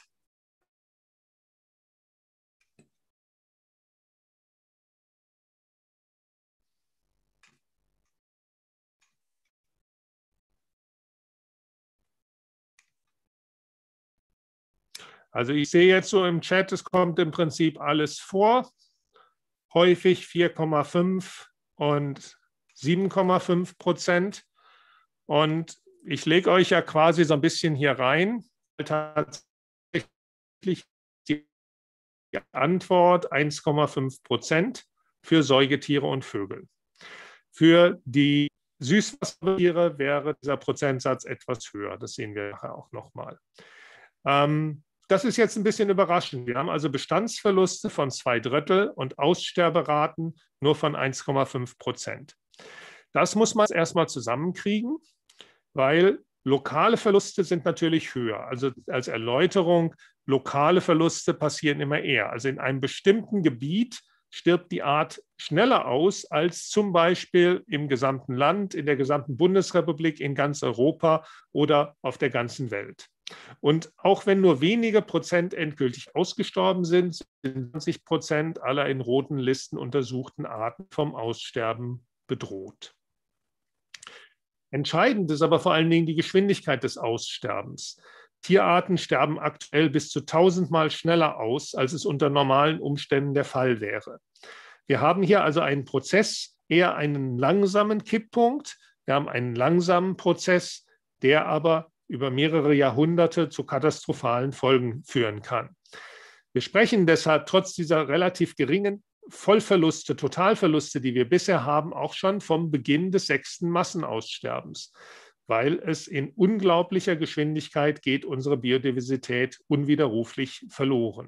Also ich sehe jetzt so im Chat, es kommt im Prinzip alles vor. Häufig vier Komma fünf und sieben Komma fünf Prozent. Und ich lege euch ja quasi so ein bisschen hier rein. Tatsächlich die Antwort eins Komma fünf Prozent für Säugetiere und Vögel. Für die Süßwassertiere wäre dieser Prozentsatz etwas höher. Das sehen wir nachher auch nochmal. Ähm, das ist jetzt ein bisschen überraschend. Wir haben also Bestandsverluste von zwei Drittel und Aussterberaten nur von eins Komma fünf Prozent. Das muss man erstmal zusammenkriegen, weil lokale Verluste sind natürlich höher. Also als Erläuterung, lokale Verluste passieren immer eher. Also in einem bestimmten Gebiet stirbt die Art schneller aus als zum Beispiel im gesamten Land, in der gesamten Bundesrepublik, in ganz Europa oder auf der ganzen Welt. Und auch wenn nur wenige Prozent endgültig ausgestorben sind, sind zwanzig Prozent aller in roten Listen untersuchten Arten vom Aussterben bedroht. Entscheidend ist aber vor allen Dingen die Geschwindigkeit des Aussterbens. Tierarten sterben aktuell bis zu tausendmal schneller aus, als es unter normalen Umständen der Fall wäre. Wir haben hier also einen Prozess, eher einen langsamen Kipppunkt. Wir haben einen langsamen Prozess, der aber über mehrere Jahrhunderte zu katastrophalen Folgen führen kann. Wir sprechen deshalb trotz dieser relativ geringen Vollverluste, Totalverluste, die wir bisher haben, auch schon vom Beginn des sechsten Massenaussterbens, weil es in unglaublicher Geschwindigkeit geht unsere Biodiversität unwiderruflich verloren.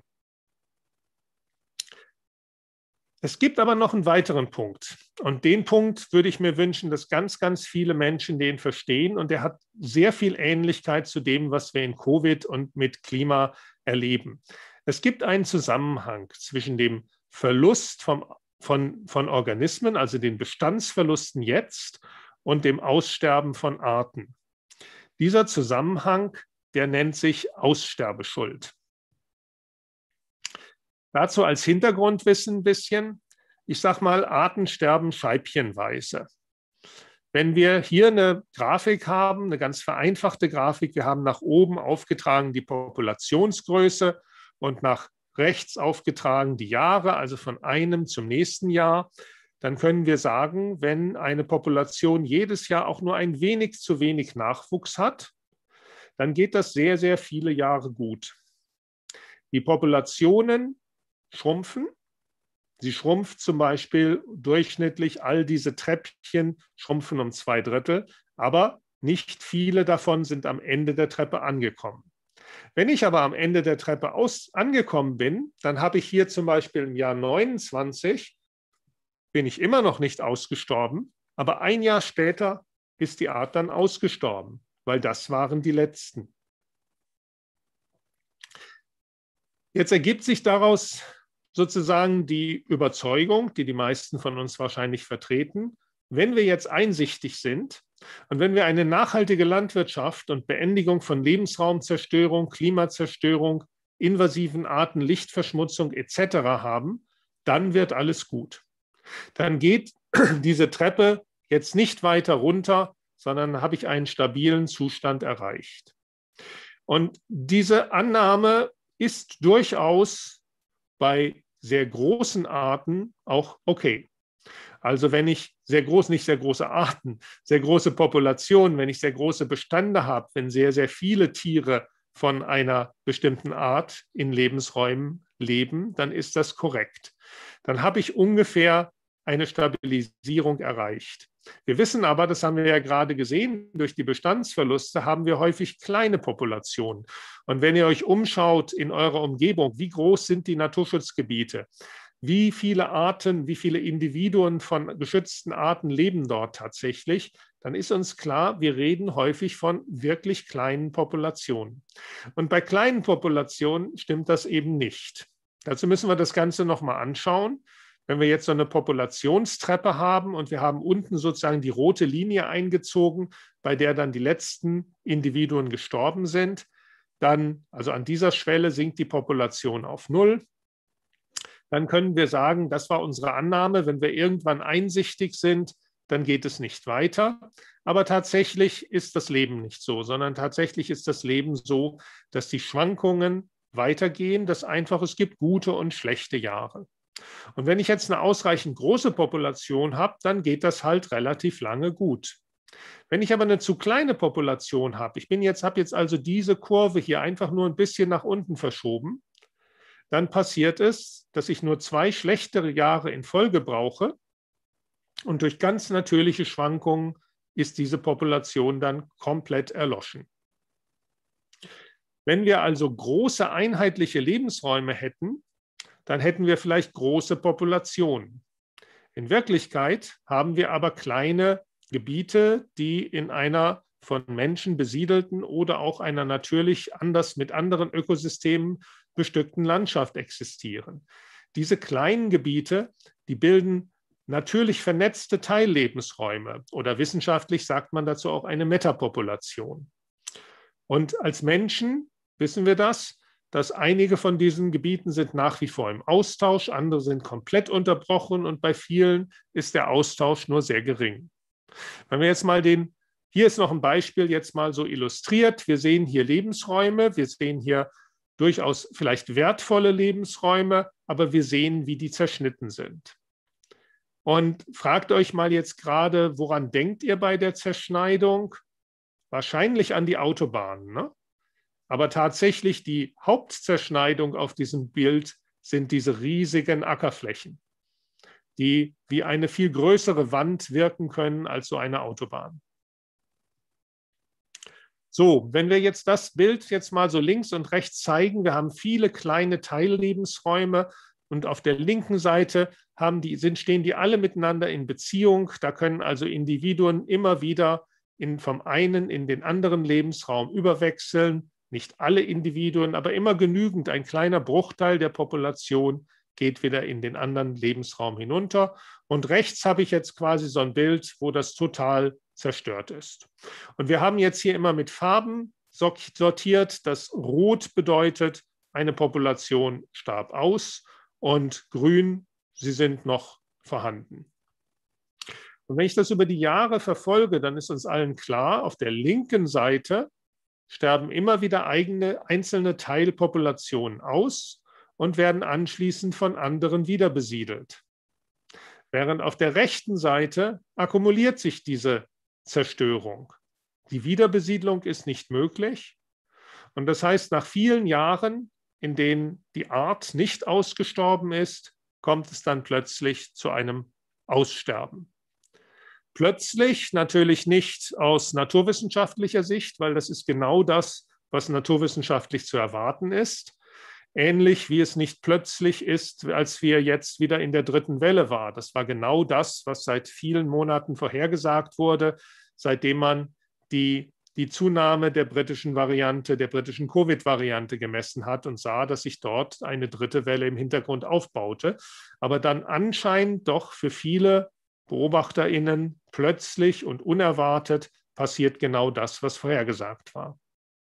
Es gibt aber noch einen weiteren Punkt und den Punkt würde ich mir wünschen, dass ganz, ganz viele Menschen den verstehen und der hat sehr viel Ähnlichkeit zu dem, was wir in Covid und mit Klima erleben. Es gibt einen Zusammenhang zwischen dem Verlust vom, von, von Organismen, also den Bestandsverlusten jetzt und dem Aussterben von Arten. Dieser Zusammenhang, der nennt sich Aussterbeschuld. Dazu als Hintergrundwissen ein bisschen. Ich sage mal, Arten sterben scheibchenweise. Wenn wir hier eine Grafik haben, eine ganz vereinfachte Grafik, wir haben nach oben aufgetragen die Populationsgröße und nach rechts aufgetragen die Jahre, also von einem zum nächsten Jahr, dann können wir sagen, wenn eine Population jedes Jahr auch nur ein wenig zu wenig Nachwuchs hat, dann geht das sehr, sehr viele Jahre gut. Die Populationen schrumpfen. Sie schrumpft zum Beispiel durchschnittlich, all diese Treppchen schrumpfen um zwei Drittel, aber nicht viele davon sind am Ende der Treppe angekommen. Wenn ich aber am Ende der Treppe aus, angekommen bin, dann habe ich hier zum Beispiel im Jahr neunundzwanzig, bin ich immer noch nicht ausgestorben, aber ein Jahr später ist die Art dann ausgestorben, weil das waren die letzten. Jetzt ergibt sich daraus sozusagen die Überzeugung, die die meisten von uns wahrscheinlich vertreten, wenn wir jetzt einsichtig sind und wenn wir eine nachhaltige Landwirtschaft und Beendigung von Lebensraumzerstörung, Klimazerstörung, invasiven Arten, Lichtverschmutzung et cetera haben, dann wird alles gut. Dann geht diese Treppe jetzt nicht weiter runter, sondern habe ich einen stabilen Zustand erreicht. Und diese Annahme ist durchaus bei sehr großen Arten auch okay. Also wenn ich sehr groß, nicht sehr große Arten, sehr große Populationen, wenn ich sehr große Bestände habe, wenn sehr, sehr viele Tiere von einer bestimmten Art in Lebensräumen leben, dann ist das korrekt. Dann habe ich ungefähr eine Stabilisierung erreicht. Wir wissen aber, das haben wir ja gerade gesehen, durch die Bestandsverluste haben wir häufig kleine Populationen. Und wenn ihr euch umschaut in eurer Umgebung, wie groß sind die Naturschutzgebiete? Wie viele Arten, wie viele Individuen von geschützten Arten leben dort tatsächlich? Dann ist uns klar, wir reden häufig von wirklich kleinen Populationen. Und bei kleinen Populationen stimmt das eben nicht. Dazu müssen wir das Ganze nochmal anschauen. Wenn wir jetzt so eine Populationstreppe haben und wir haben unten sozusagen die rote Linie eingezogen, bei der dann die letzten Individuen gestorben sind, dann, also an dieser Schwelle sinkt die Population auf Null. Dann können wir sagen, das war unsere Annahme, wenn wir irgendwann einsichtig sind, dann geht es nicht weiter. Aber tatsächlich ist das Leben nicht so, sondern tatsächlich ist das Leben so, dass die Schwankungen weitergehen, dass einfach es gibt gute und schlechte Jahre. Und wenn ich jetzt eine ausreichend große Population habe, dann geht das halt relativ lange gut. Wenn ich aber eine zu kleine Population habe, ich bin jetzt, habe jetzt also diese Kurve hier einfach nur ein bisschen nach unten verschoben, dann passiert es, dass ich nur zwei schlechtere Jahre in Folge brauche und durch ganz natürliche Schwankungen ist diese Population dann komplett erloschen. Wenn wir also große einheitliche Lebensräume hätten, dann hätten wir vielleicht große Populationen. In Wirklichkeit haben wir aber kleine Gebiete, die in einer von Menschen besiedelten oder auch einer natürlich anders mit anderen Ökosystemen bestückten Landschaft existieren. Diese kleinen Gebiete, die bilden natürlich vernetzte Teillebensräume oder wissenschaftlich sagt man dazu auch eine Metapopulation. Und als Menschen wissen wir das, dass einige von diesen Gebieten sind nach wie vor im Austausch, andere sind komplett unterbrochen und bei vielen ist der Austausch nur sehr gering. Wenn wir jetzt mal den, hier ist noch ein Beispiel jetzt mal so illustriert, wir sehen hier Lebensräume, wir sehen hier durchaus vielleicht wertvolle Lebensräume, aber wir sehen, wie die zerschnitten sind. Und fragt euch mal jetzt gerade, woran denkt ihr bei der Zerschneidung? Wahrscheinlich an die Autobahnen, ne? Aber tatsächlich die Hauptzerschneidung auf diesem Bild sind diese riesigen Ackerflächen, die wie eine viel größere Wand wirken können als so eine Autobahn. So, wenn wir jetzt das Bild jetzt mal so links und rechts zeigen, wir haben viele kleine Teillebensräume und auf der linken Seite haben die, sind, stehen die alle miteinander in Beziehung. Da können also Individuen immer wieder in, vom einen in den anderen Lebensraum überwechseln. Nicht alle Individuen, aber immer genügend, ein kleiner Bruchteil der Population geht wieder in den anderen Lebensraum hinunter. Und rechts habe ich jetzt quasi so ein Bild, wo das total zerstört ist. Und wir haben jetzt hier immer mit Farben sortiert. Das Rot bedeutet, eine Population starb aus und grün, sie sind noch vorhanden. Und wenn ich das über die Jahre verfolge, dann ist uns allen klar, auf der linken Seite sterben immer wieder eigene einzelne Teilpopulationen aus und werden anschließend von anderen wieder besiedelt. Während auf der rechten Seite akkumuliert sich diese Zerstörung. Die Wiederbesiedlung ist nicht möglich. Und das heißt, nach vielen Jahren, in denen die Art nicht ausgestorben ist, kommt es dann plötzlich zu einem Aussterben. Plötzlich natürlich nicht aus naturwissenschaftlicher Sicht, weil das ist genau das, was naturwissenschaftlich zu erwarten ist. Ähnlich wie es nicht plötzlich ist, als wir jetzt wieder in der dritten Welle waren. Das war genau das, was seit vielen Monaten vorhergesagt wurde, seitdem man die, die Zunahme der britischen Variante, der britischen Covid-Variante gemessen hat und sah, dass sich dort eine dritte Welle im Hintergrund aufbaute. Aber dann anscheinend doch für viele BeobachterInnen plötzlich und unerwartet passiert genau das, was vorhergesagt war.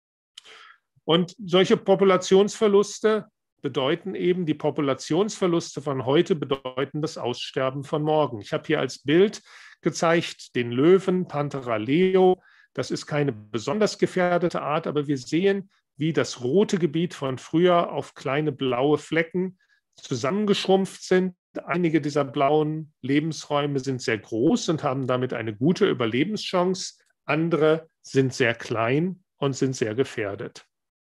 Und solche Populationsverluste bedeuten eben, die Populationsverluste von heute bedeuten das Aussterben von morgen. Ich habe hier als Bild gezeigt den Löwen Panthera leo. Das ist keine besonders gefährdete Art, aber wir sehen, wie das rote Gebiet von früher auf kleine blaue Flecken zusammengeschrumpft sind. Einige dieser blauen Lebensräume sind sehr groß und haben damit eine gute Überlebenschance. Andere sind sehr klein und sind sehr gefährdet.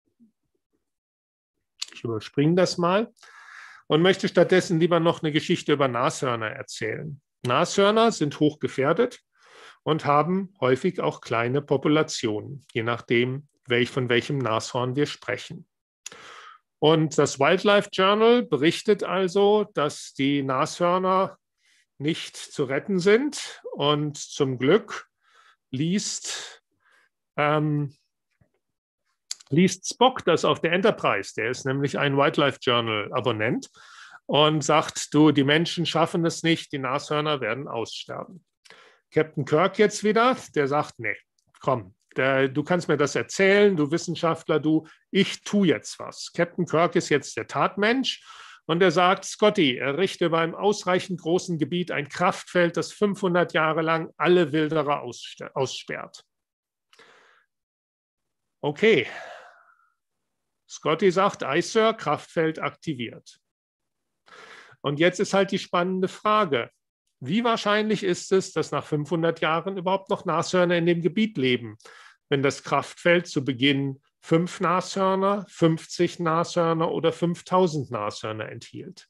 Ich überspringe das mal und möchte stattdessen lieber noch eine Geschichte über Nashörner erzählen. Nashörner sind hochgefährdet und haben häufig auch kleine Populationen, je nachdem, welch, von welchem Nashorn wir sprechen. Und das Wildlife Journal berichtet also, dass die Nashörner nicht zu retten sind. Und zum Glück liest, ähm, liest Spock das auf der Enterprise. Der ist nämlich ein Wildlife Journal Abonnent und sagt, du, die Menschen schaffen es nicht, die Nashörner werden aussterben. Captain Kirk jetzt wieder, der sagt, nee, komm. Der, du kannst mir das erzählen, du Wissenschaftler, du, ich tue jetzt was. Captain Kirk ist jetzt der Tatmensch und er sagt, Scotty, errichte beim ausreichend großen Gebiet ein Kraftfeld, das fünfhundert Jahre lang alle Wilderer aussperrt. Okay, Scotty sagt, Aye, Sir, Kraftfeld aktiviert. Und jetzt ist halt die spannende Frage, wie wahrscheinlich ist es, dass nach fünfhundert Jahren überhaupt noch Nashörner in dem Gebiet leben, wenn das Kraftfeld zu Beginn fünf Nashörner, fünfzig Nashörner oder fünftausend Nashörner enthielt?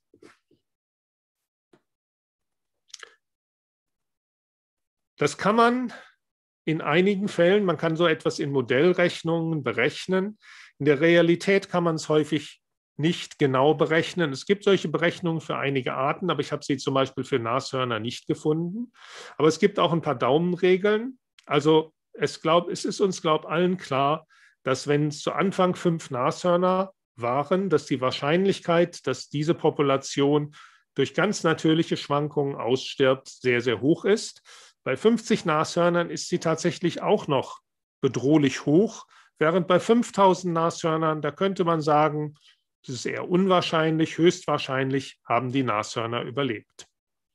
Das kann man in einigen Fällen, man kann so etwas in Modellrechnungen berechnen. In der Realität kann man es häufig nicht genau berechnen. Es gibt solche Berechnungen für einige Arten, aber ich habe sie zum Beispiel für Nashörner nicht gefunden. Aber es gibt auch ein paar Daumenregeln. Also es, glaub, es ist uns, glaube ich, allen klar, dass wenn es zu Anfang fünf Nashörner waren, dass die Wahrscheinlichkeit, dass diese Population durch ganz natürliche Schwankungen ausstirbt, sehr, sehr hoch ist. Bei fünfzig Nashörnern ist sie tatsächlich auch noch bedrohlich hoch, während bei fünftausend Nashörnern, da könnte man sagen, das ist eher unwahrscheinlich, höchstwahrscheinlich haben die Nashörner überlebt.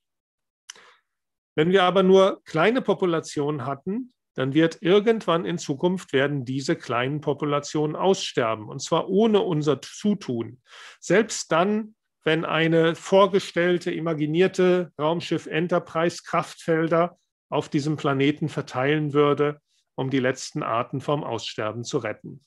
Wenn wir aber nur kleine Populationen hatten, dann wird irgendwann in Zukunft werden diese kleinen Populationen aussterben, und zwar ohne unser Zutun. Selbst dann, wenn eine vorgestellte, imaginierte Raumschiff Enterprise Kraftfelder auf diesem Planeten verteilen würde, um die letzten Arten vom Aussterben zu retten.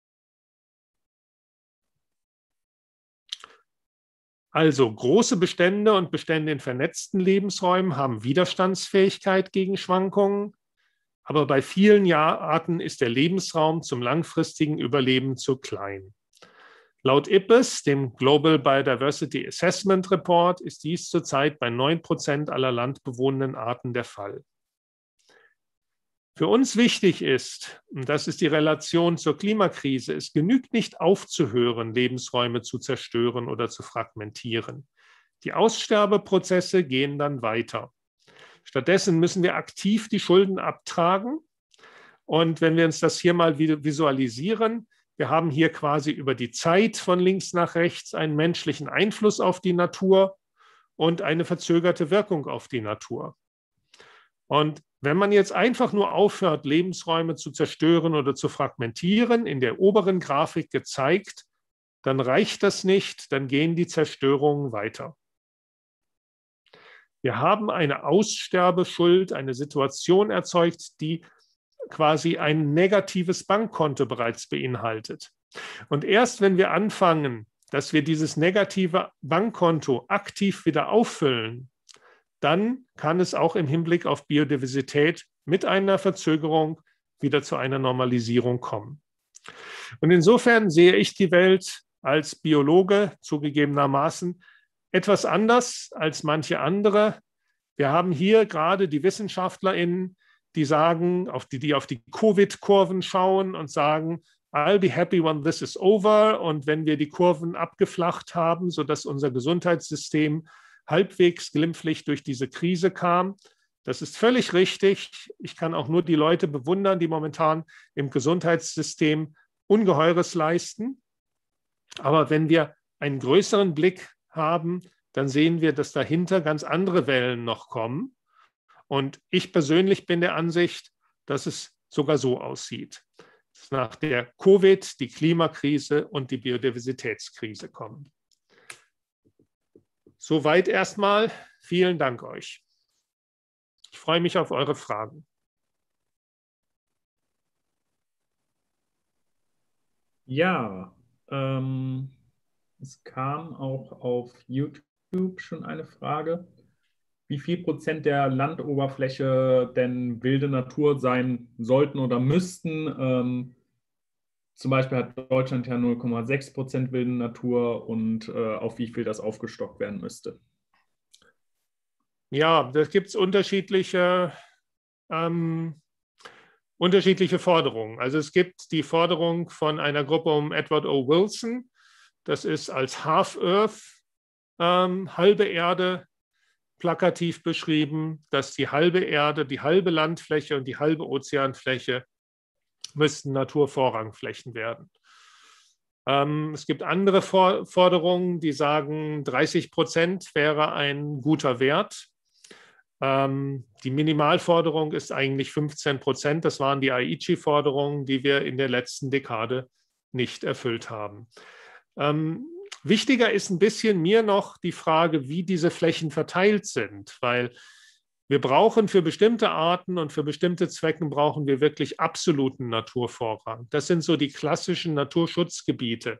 Also große Bestände und Bestände in vernetzten Lebensräumen haben Widerstandsfähigkeit gegen Schwankungen, aber bei vielen Arten ist der Lebensraum zum langfristigen Überleben zu klein. Laut I P B E S, dem Global Biodiversity Assessment Report, ist dies zurzeit bei neun Prozent aller landbewohnenden Arten der Fall. Für uns wichtig ist, und das ist die Relation zur Klimakrise, es genügt nicht aufzuhören, Lebensräume zu zerstören oder zu fragmentieren. Die Aussterbeprozesse gehen dann weiter. Stattdessen müssen wir aktiv die Schulden abtragen. Und wenn wir uns das hier mal visualisieren, wir haben hier quasi über die Zeit von links nach rechts einen menschlichen Einfluss auf die Natur und eine verzögerte Wirkung auf die Natur. Und wenn man jetzt einfach nur aufhört, Lebensräume zu zerstören oder zu fragmentieren, in der oberen Grafik gezeigt, dann reicht das nicht, dann gehen die Zerstörungen weiter. Wir haben eine Aussterbeschuld, eine Situation erzeugt, die quasi ein negatives Bankkonto bereits beinhaltet. Und erst wenn wir anfangen, dass wir dieses negative Bankkonto aktiv wieder auffüllen, dann kann es auch im Hinblick auf Biodiversität mit einer Verzögerung wieder zu einer Normalisierung kommen. Und insofern sehe ich die Welt als Biologe zugegebenermaßen etwas anders als manche andere. Wir haben hier gerade die WissenschaftlerInnen, die sagen, auf die, die auf die Covid-Kurven schauen und sagen, I'll be happy when this is over. Und wenn wir die Kurven abgeflacht haben, sodass unser Gesundheitssystem halbwegs glimpflich durch diese Krise kam. Das ist völlig richtig. Ich kann auch nur die Leute bewundern, die momentan im Gesundheitssystem Ungeheures leisten. Aber wenn wir einen größeren Blick haben, dann sehen wir, dass dahinter ganz andere Wellen noch kommen. Und ich persönlich bin der Ansicht, dass es sogar so aussieht, dass nach der Covid die Klimakrise und die Biodiversitätskrise kommen. Soweit erstmal. Vielen Dank euch. Ich freue mich auf eure Fragen. Ja, ähm, es kam auch auf YouTube schon eine Frage, wie viel Prozent der Landoberfläche denn wilde Natur sein sollten oder müssten. Ähm, zum Beispiel hat Deutschland ja null Komma sechs Prozent wilde Natur und äh, auf wie viel das aufgestockt werden müsste. Ja, da gibt es unterschiedliche, ähm, unterschiedliche Forderungen. Also es gibt die Forderung von einer Gruppe um Edward O. Wilson. Das ist als Half Earth, ähm, halbe Erde, plakativ beschrieben, dass die halbe Erde, die halbe Landfläche und die halbe Ozeanfläche müssten Naturvorrangflächen werden. Ähm, es gibt andere For- Forderungen, die sagen, dreißig Prozent wäre ein guter Wert. Ähm, die Minimalforderung ist eigentlich fünfzehn Prozent. Das waren die Aichi-Forderungen, die wir in der letzten Dekade nicht erfüllt haben. Ähm, wichtiger ist ein bisschen mir noch die Frage, wie diese Flächen verteilt sind, weil wir brauchen für bestimmte Arten und für bestimmte Zwecke brauchen wir wirklich absoluten Naturvorrang. Das sind so die klassischen Naturschutzgebiete,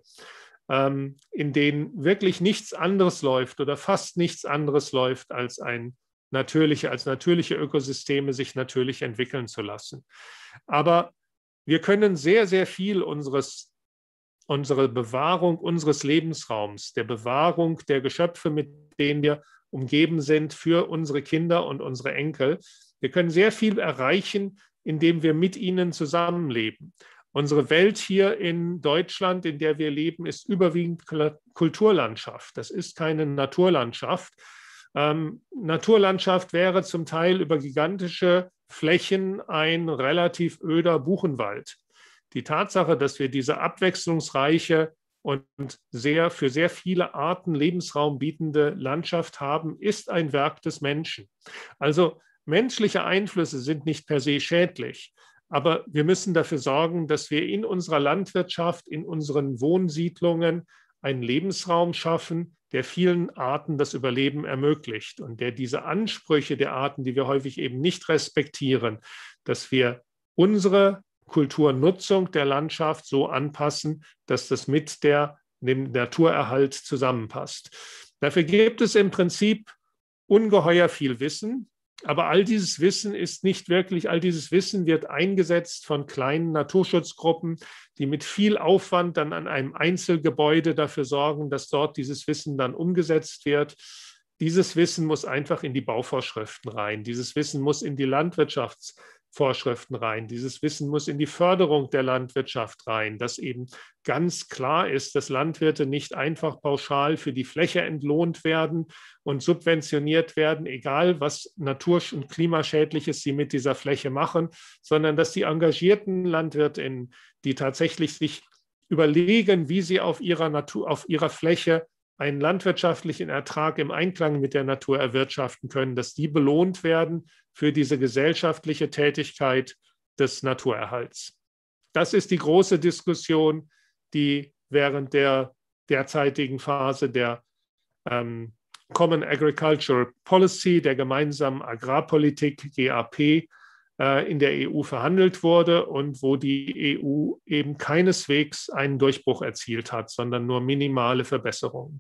ähm, in denen wirklich nichts anderes läuft oder fast nichts anderes läuft, als ein natürliche, als natürliche Ökosysteme sich natürlich entwickeln zu lassen. Aber wir können sehr, sehr viel unseres, unsere Bewahrung unseres Lebensraums, der Bewahrung der Geschöpfe, mit denen wir umgeben sind, für unsere Kinder und unsere Enkel. Wir können sehr viel erreichen, indem wir mit ihnen zusammenleben. Unsere Welt hier in Deutschland, in der wir leben, ist überwiegend Kulturlandschaft. Das ist keine Naturlandschaft. Ähm, Naturlandschaft wäre zum Teil über gigantische Flächen ein relativ öder Buchenwald. Die Tatsache, dass wir diese abwechslungsreiche und sehr, für sehr viele Arten Lebensraum bietende Landschaft haben, ist ein Werk des Menschen. Also menschliche Einflüsse sind nicht per se schädlich, aber wir müssen dafür sorgen, dass wir in unserer Landwirtschaft, in unseren Wohnsiedlungen einen Lebensraum schaffen, der vielen Arten das Überleben ermöglicht und der diese Ansprüche der Arten, die wir häufig eben nicht respektieren, dass wir unsere Kulturnutzung der Landschaft so anpassen, dass das mit der, dem Naturerhalt zusammenpasst. Dafür gibt es im Prinzip ungeheuer viel Wissen, aber all dieses Wissen ist nicht wirklich, all dieses Wissen wird eingesetzt von kleinen Naturschutzgruppen, die mit viel Aufwand dann an einem Einzelgebäude dafür sorgen, dass dort dieses Wissen dann umgesetzt wird. Dieses Wissen muss einfach in die Bauvorschriften rein, dieses Wissen muss in die Landwirtschafts- Vorschriften rein. Dieses Wissen muss in die Förderung der Landwirtschaft rein, dass eben ganz klar ist, dass Landwirte nicht einfach pauschal für die Fläche entlohnt werden und subventioniert werden, egal was natur- und klimaschädliches sie mit dieser Fläche machen, sondern dass die engagierten LandwirtInnen, die tatsächlich sich überlegen, wie sie auf ihrer Natur, auf ihrer Fläche einen landwirtschaftlichen Ertrag im Einklang mit der Natur erwirtschaften können, dass die belohnt werden für diese gesellschaftliche Tätigkeit des Naturerhalts. Das ist die große Diskussion, die während der derzeitigen Phase der ähm, Common Agricultural Policy, der gemeinsamen Agrarpolitik, G A P, äh, in der E U verhandelt wurde und wo die E U eben keineswegs einen Durchbruch erzielt hat, sondern nur minimale Verbesserungen.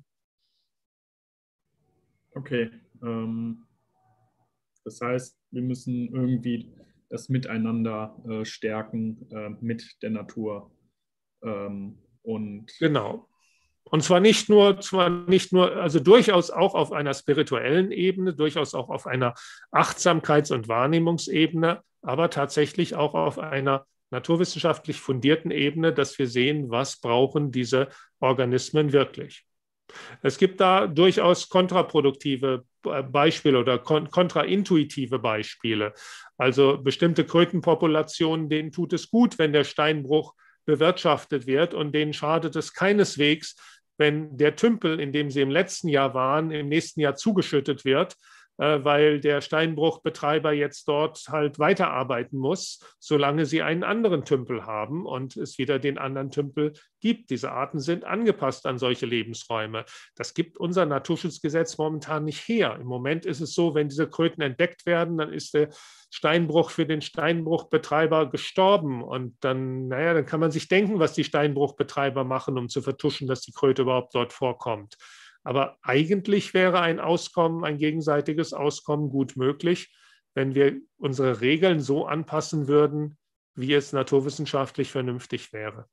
Okay, ähm, das heißt, wir müssen irgendwie das Miteinander äh, stärken äh, mit der Natur. Ähm, und genau. Und zwar nicht nur, zwar nicht nur, also durchaus auch auf einer spirituellen Ebene, durchaus auch auf einer Achtsamkeits- und Wahrnehmungsebene, aber tatsächlich auch auf einer naturwissenschaftlich fundierten Ebene, dass wir sehen, was brauchen diese Organismen wirklich. Es gibt da durchaus kontraproduktive Beispiele oder kontraintuitive Beispiele. Also bestimmte Krötenpopulationen, denen tut es gut, wenn der Steinbruch bewirtschaftet wird und denen schadet es keineswegs, wenn der Tümpel, in dem sie im letzten Jahr waren, im nächsten Jahr zugeschüttet wird, weil der Steinbruchbetreiber jetzt dort halt weiterarbeiten muss, solange sie einen anderen Tümpel haben und es wieder den anderen Tümpel gibt. Diese Arten sind angepasst an solche Lebensräume. Das gibt unser Naturschutzgesetz momentan nicht her. Im Moment ist es so, wenn diese Kröten entdeckt werden, dann ist der Steinbruch für den Steinbruchbetreiber gestorben. Und dann, naja, dann kann man sich denken, was die Steinbruchbetreiber machen, um zu vertuschen, dass die Kröte überhaupt dort vorkommt. Aber eigentlich wäre ein Auskommen, ein gegenseitiges Auskommen gut möglich, wenn wir unsere Regeln so anpassen würden, wie es naturwissenschaftlich vernünftig wäre.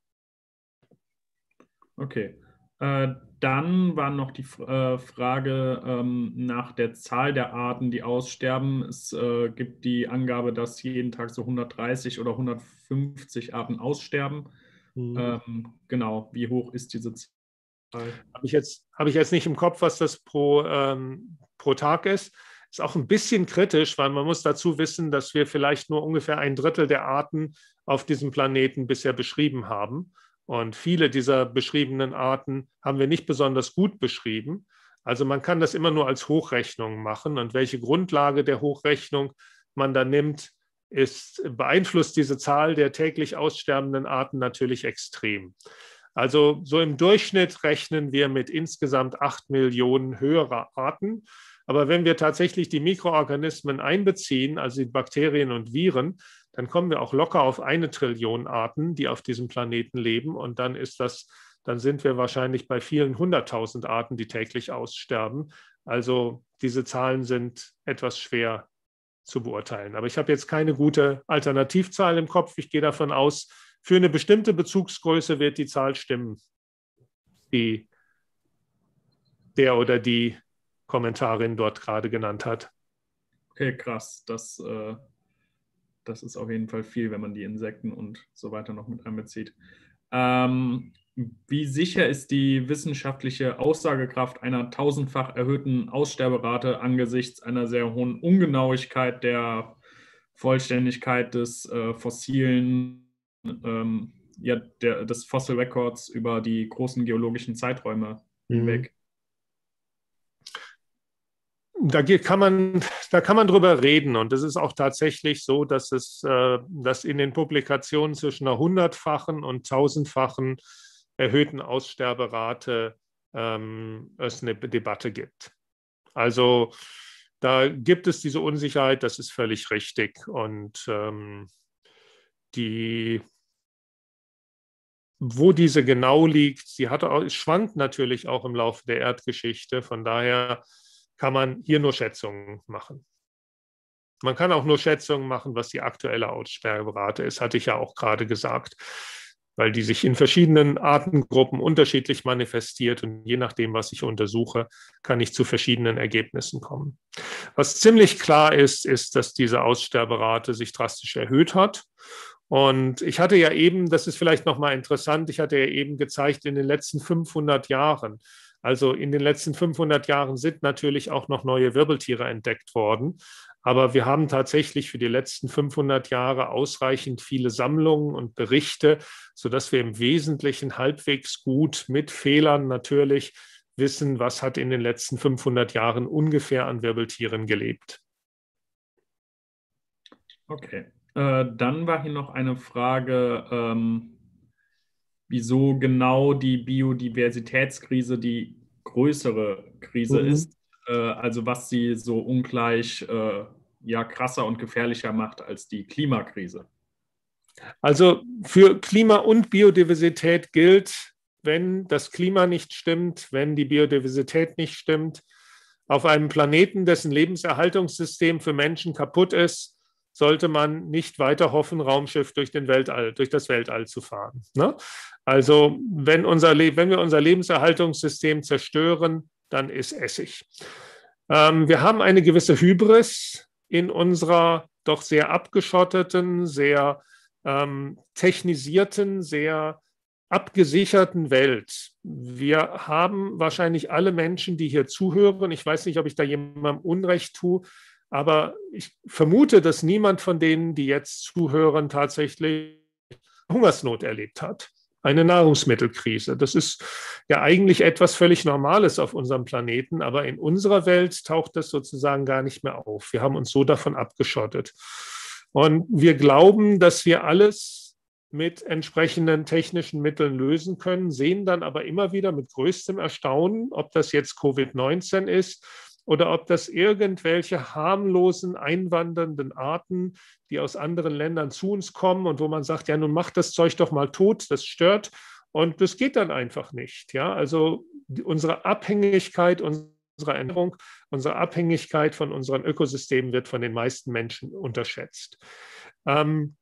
Okay. Äh, dann war noch die äh, Frage ähm, nach der Zahl der Arten, die aussterben. Es äh, gibt die Angabe, dass jeden Tag so hundertdreißig oder hundertfünfzig Arten aussterben. Mhm. Ähm, genau, wie hoch ist diese Zahl? Habe ich jetzt, habe ich jetzt nicht im Kopf, was das pro, ähm, pro Tag ist. Ist auch ein bisschen kritisch, weil man muss dazu wissen, dass wir vielleicht nur ungefähr ein Drittel der Arten auf diesem Planeten bisher beschrieben haben. Und viele dieser beschriebenen Arten haben wir nicht besonders gut beschrieben. Also man kann das immer nur als Hochrechnung machen. Und welche Grundlage der Hochrechnung man da nimmt, ist, beeinflusst diese Zahl der täglich aussterbenden Arten natürlich extrem. Also so im Durchschnitt rechnen wir mit insgesamt acht Millionen höherer Arten. Aber wenn wir tatsächlich die Mikroorganismen einbeziehen, also die Bakterien und Viren, dann kommen wir auch locker auf eine Trillion Arten, die auf diesem Planeten leben. Und dann ist das, dann sind wir wahrscheinlich bei vielen hunderttausend Arten, die täglich aussterben. Also diese Zahlen sind etwas schwer zu beurteilen. Aber ich habe jetzt keine gute Alternativzahl im Kopf. Ich gehe davon aus, für eine bestimmte Bezugsgröße wird die Zahl stimmen, die der oder die Kommentarin dort gerade genannt hat. Okay, krass. Das, äh, das ist auf jeden Fall viel, wenn man die Insekten und so weiter noch mit einbezieht. Ähm, wie sicher ist die wissenschaftliche Aussagekraft einer tausendfach erhöhten Aussterberate angesichts einer sehr hohen Ungenauigkeit der Vollständigkeit des äh, fossilen Ähm, ja, der, des Fossil Records über die großen geologischen Zeiträume hinweg? Da kann man, da kann man drüber reden, und es ist auch tatsächlich so, dass es äh, dass in den Publikationen zwischen einer hundertfachen und tausendfachen erhöhten Aussterberate ähm, es eine Debatte gibt. Also da gibt es diese Unsicherheit, das ist völlig richtig, und ähm, die Wo diese genau liegt, sie hat, schwankt natürlich auch im Laufe der Erdgeschichte. Von daher kann man hier nur Schätzungen machen. Man kann auch nur Schätzungen machen, was die aktuelle Aussterberate ist, hatte ich ja auch gerade gesagt, weil die sich in verschiedenen Artengruppen unterschiedlich manifestiert, und je nachdem, was ich untersuche, kann ich zu verschiedenen Ergebnissen kommen. Was ziemlich klar ist, ist, dass diese Aussterberate sich drastisch erhöht hat. Und ich hatte ja eben, das ist vielleicht nochmal interessant, ich hatte ja eben gezeigt, in den letzten fünfhundert Jahren, also in den letzten fünfhundert Jahren sind natürlich auch noch neue Wirbeltiere entdeckt worden. Aber wir haben tatsächlich für die letzten fünfhundert Jahre ausreichend viele Sammlungen und Berichte, sodass wir im Wesentlichen halbwegs gut mit Fehlern natürlich wissen, was hat in den letzten fünfhundert Jahren ungefähr an Wirbeltieren gelebt. Okay. Äh, dann war hier noch eine Frage, ähm, wieso genau die Biodiversitätskrise die größere Krise Mhm. ist. Äh, also was sie so ungleich äh, ja, krasser und gefährlicher macht als die Klimakrise. Also für Klima und Biodiversität gilt, wenn das Klima nicht stimmt, wenn die Biodiversität nicht stimmt, auf einem Planeten, dessen Lebenserhaltungssystem für Menschen kaputt ist, sollte man nicht weiter hoffen, Raumschiff durch, den Weltall, durch das Weltall zu fahren. Ne? Also wenn, unser, wenn wir unser Lebenserhaltungssystem zerstören, dann ist Essig. Ähm, wir haben eine gewisse Hybris in unserer doch sehr abgeschotteten, sehr ähm, technisierten, sehr abgesicherten Welt. Wir haben wahrscheinlich alle Menschen, die hier zuhören, ich weiß nicht, ob ich da jemandem Unrecht tue, aber ich vermute, dass niemand von denen, die jetzt zuhören, tatsächlich Hungersnot erlebt hat. Eine Nahrungsmittelkrise. Das ist ja eigentlich etwas völlig Normales auf unserem Planeten, aber in unserer Welt taucht das sozusagen gar nicht mehr auf. Wir haben uns so davon abgeschottet. Und wir glauben, dass wir alles mit entsprechenden technischen Mitteln lösen können, sehen dann aber immer wieder mit größtem Erstaunen, ob das jetzt Covid neunzehn ist oder ob das irgendwelche harmlosen, einwandernden Arten, die aus anderen Ländern zu uns kommen und wo man sagt, ja, nun macht das Zeug doch mal tot, das stört. Und das geht dann einfach nicht. Ja? Also unsere Abhängigkeit, unsere Ernährung, unsere Abhängigkeit von unseren Ökosystemen wird von den meisten Menschen unterschätzt. Ähm,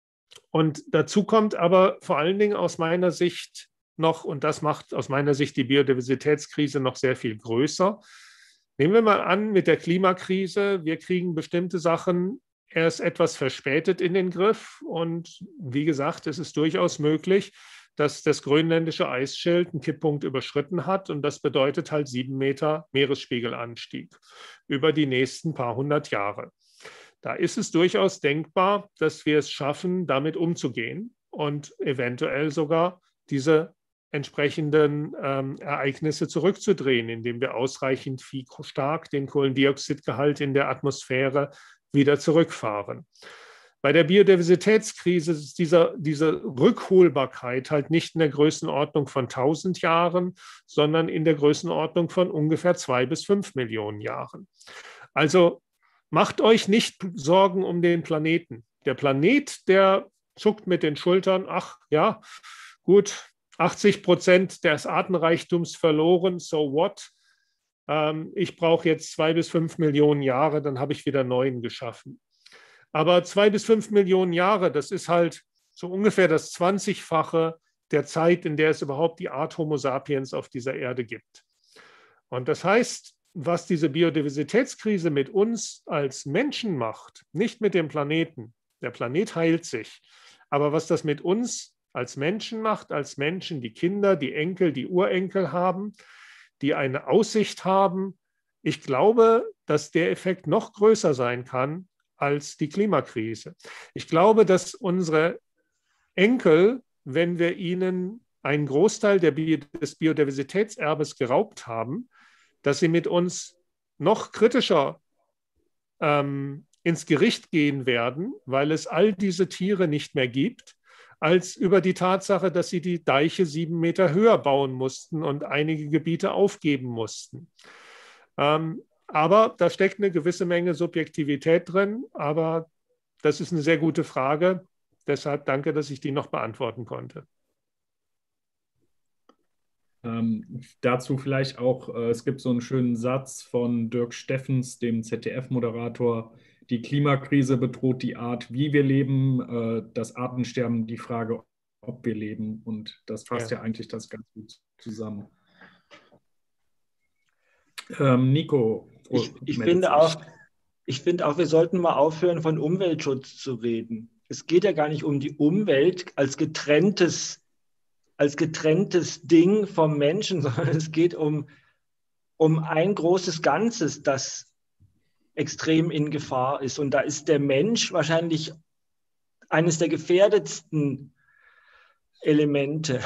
und dazu kommt aber vor allen Dingen aus meiner Sicht noch, und das macht aus meiner Sicht die Biodiversitätskrise noch sehr viel größer. Nehmen wir mal an, mit der Klimakrise, wir kriegen bestimmte Sachen erst etwas verspätet in den Griff. Und wie gesagt, es ist durchaus möglich, dass das grönländische Eisschild einen Kipppunkt überschritten hat. Und das bedeutet halt sieben Meter Meeresspiegelanstieg über die nächsten paar hundert Jahre. Da ist es durchaus denkbar, dass wir es schaffen, damit umzugehen und eventuell sogar diese entsprechenden ähm, Ereignisse zurückzudrehen, indem wir ausreichend viel stark den Kohlendioxidgehalt in der Atmosphäre wieder zurückfahren. Bei der Biodiversitätskrise ist dieser, diese Rückholbarkeit halt nicht in der Größenordnung von tausend Jahren, sondern in der Größenordnung von ungefähr zwei bis fünf Millionen Jahren. Also macht euch nicht Sorgen um den Planeten. Der Planet, der zuckt mit den Schultern, ach ja, gut, achtzig Prozent des Artenreichtums verloren, so what? Ähm, ich brauche jetzt zwei bis fünf Millionen Jahre, dann habe ich wieder neuen geschaffen. Aber zwei bis fünf Millionen Jahre, das ist halt so ungefähr das zwanzigfache der Zeit, in der es überhaupt die Art Homo sapiens auf dieser Erde gibt. Und das heißt, was diese Biodiversitätskrise mit uns als Menschen macht, nicht mit dem Planeten, der Planet heilt sich, aber was das mit uns als Menschen macht, als Menschen, die Kinder, die Enkel, die Urenkel haben, die eine Aussicht haben, ich glaube, dass der Effekt noch größer sein kann als die Klimakrise. Ich glaube, dass unsere Enkel, wenn wir ihnen einen Großteil der Bi- des Biodiversitätserbes geraubt haben, dass sie mit uns noch kritischer ähm, ins Gericht gehen werden, weil es all diese Tiere nicht mehr gibt, als über die Tatsache, dass sie die Deiche sieben Meter höher bauen mussten und einige Gebiete aufgeben mussten. Ähm, aber da steckt eine gewisse Menge Subjektivität drin, aber das ist eine sehr gute Frage. Deshalb danke, dass ich die noch beantworten konnte. Ähm, dazu vielleicht auch, äh, es gibt so einen schönen Satz von Dirk Steffens, dem Z D F-Moderator: Die Klimakrise bedroht die Art, wie wir leben, äh, das Artensterben die Frage, ob wir leben. Und das fasst ja, ja eigentlich das ganz gut zusammen. Ähm, Nico. Oh, ich ich finde auch, ich finde auch, wir sollten mal aufhören, von Umweltschutz zu reden. Es geht ja gar nicht um die Umwelt als getrenntes als getrenntes Ding vom Menschen, sondern es geht um, um ein großes Ganzes, das extrem in Gefahr ist. Und da ist der Mensch wahrscheinlich eines der gefährdetsten Elemente.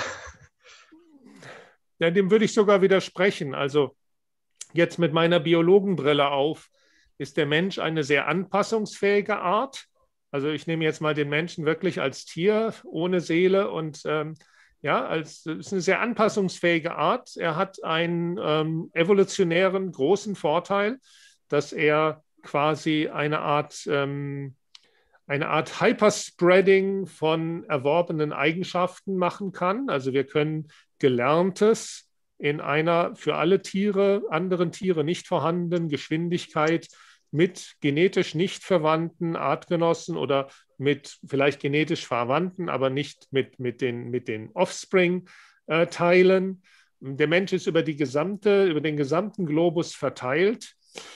Ja, dem würde ich sogar widersprechen. Also jetzt mit meiner Biologenbrille auf, ist der Mensch eine sehr anpassungsfähige Art. Also ich nehme jetzt mal den Menschen wirklich als Tier ohne Seele und ähm, ja, als ist eine sehr anpassungsfähige Art. Er hat einen ähm, evolutionären großen Vorteil, dass er quasi eine Art, ähm, eine Art Hyperspreading von erworbenen Eigenschaften machen kann. Also wir können Gelerntes in einer für alle Tiere, anderen Tiere nicht vorhandenen Geschwindigkeit mit genetisch nicht verwandten Artgenossen oder mit vielleicht genetisch verwandten, aber nicht mit, mit, den, mit den Offspring äh, teilen. Der Mensch ist über, die gesamte, über den gesamten Globus verteilt.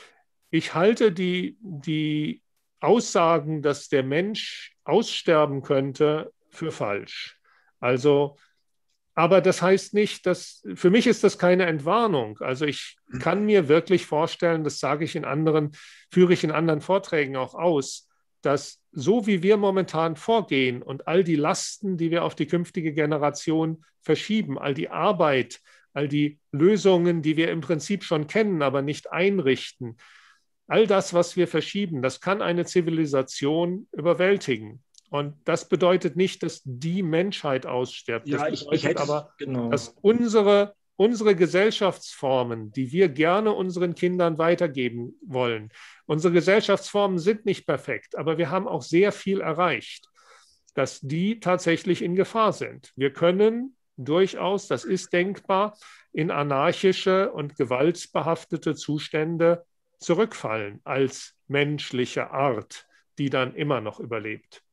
Ich halte die, die Aussagen, dass der Mensch aussterben könnte, für falsch. Also aber das heißt nicht, dass, für mich ist das keine Entwarnung. Also ich kann mir wirklich vorstellen, das sage ich in anderen, führe ich in anderen Vorträgen auch aus, dass so wie wir momentan vorgehen und all die Lasten, die wir auf die künftige Generation verschieben, all die Arbeit, all die Lösungen, die wir im Prinzip schon kennen, aber nicht einrichten, all das, was wir verschieben, das kann eine Zivilisation überwältigen. Und das bedeutet nicht, dass die Menschheit ausstirbt. Das ja, bedeutet ich, ich hätte, aber, genau. dass unsere, unsere Gesellschaftsformen, die wir gerne unseren Kindern weitergeben wollen, unsere Gesellschaftsformen sind nicht perfekt, aber wir haben auch sehr viel erreicht, dass die tatsächlich in Gefahr sind. Wir können durchaus, das ist denkbar, in anarchische und gewaltbehaftete Zustände zurückfallen als menschliche Art, die dann immer noch überlebt.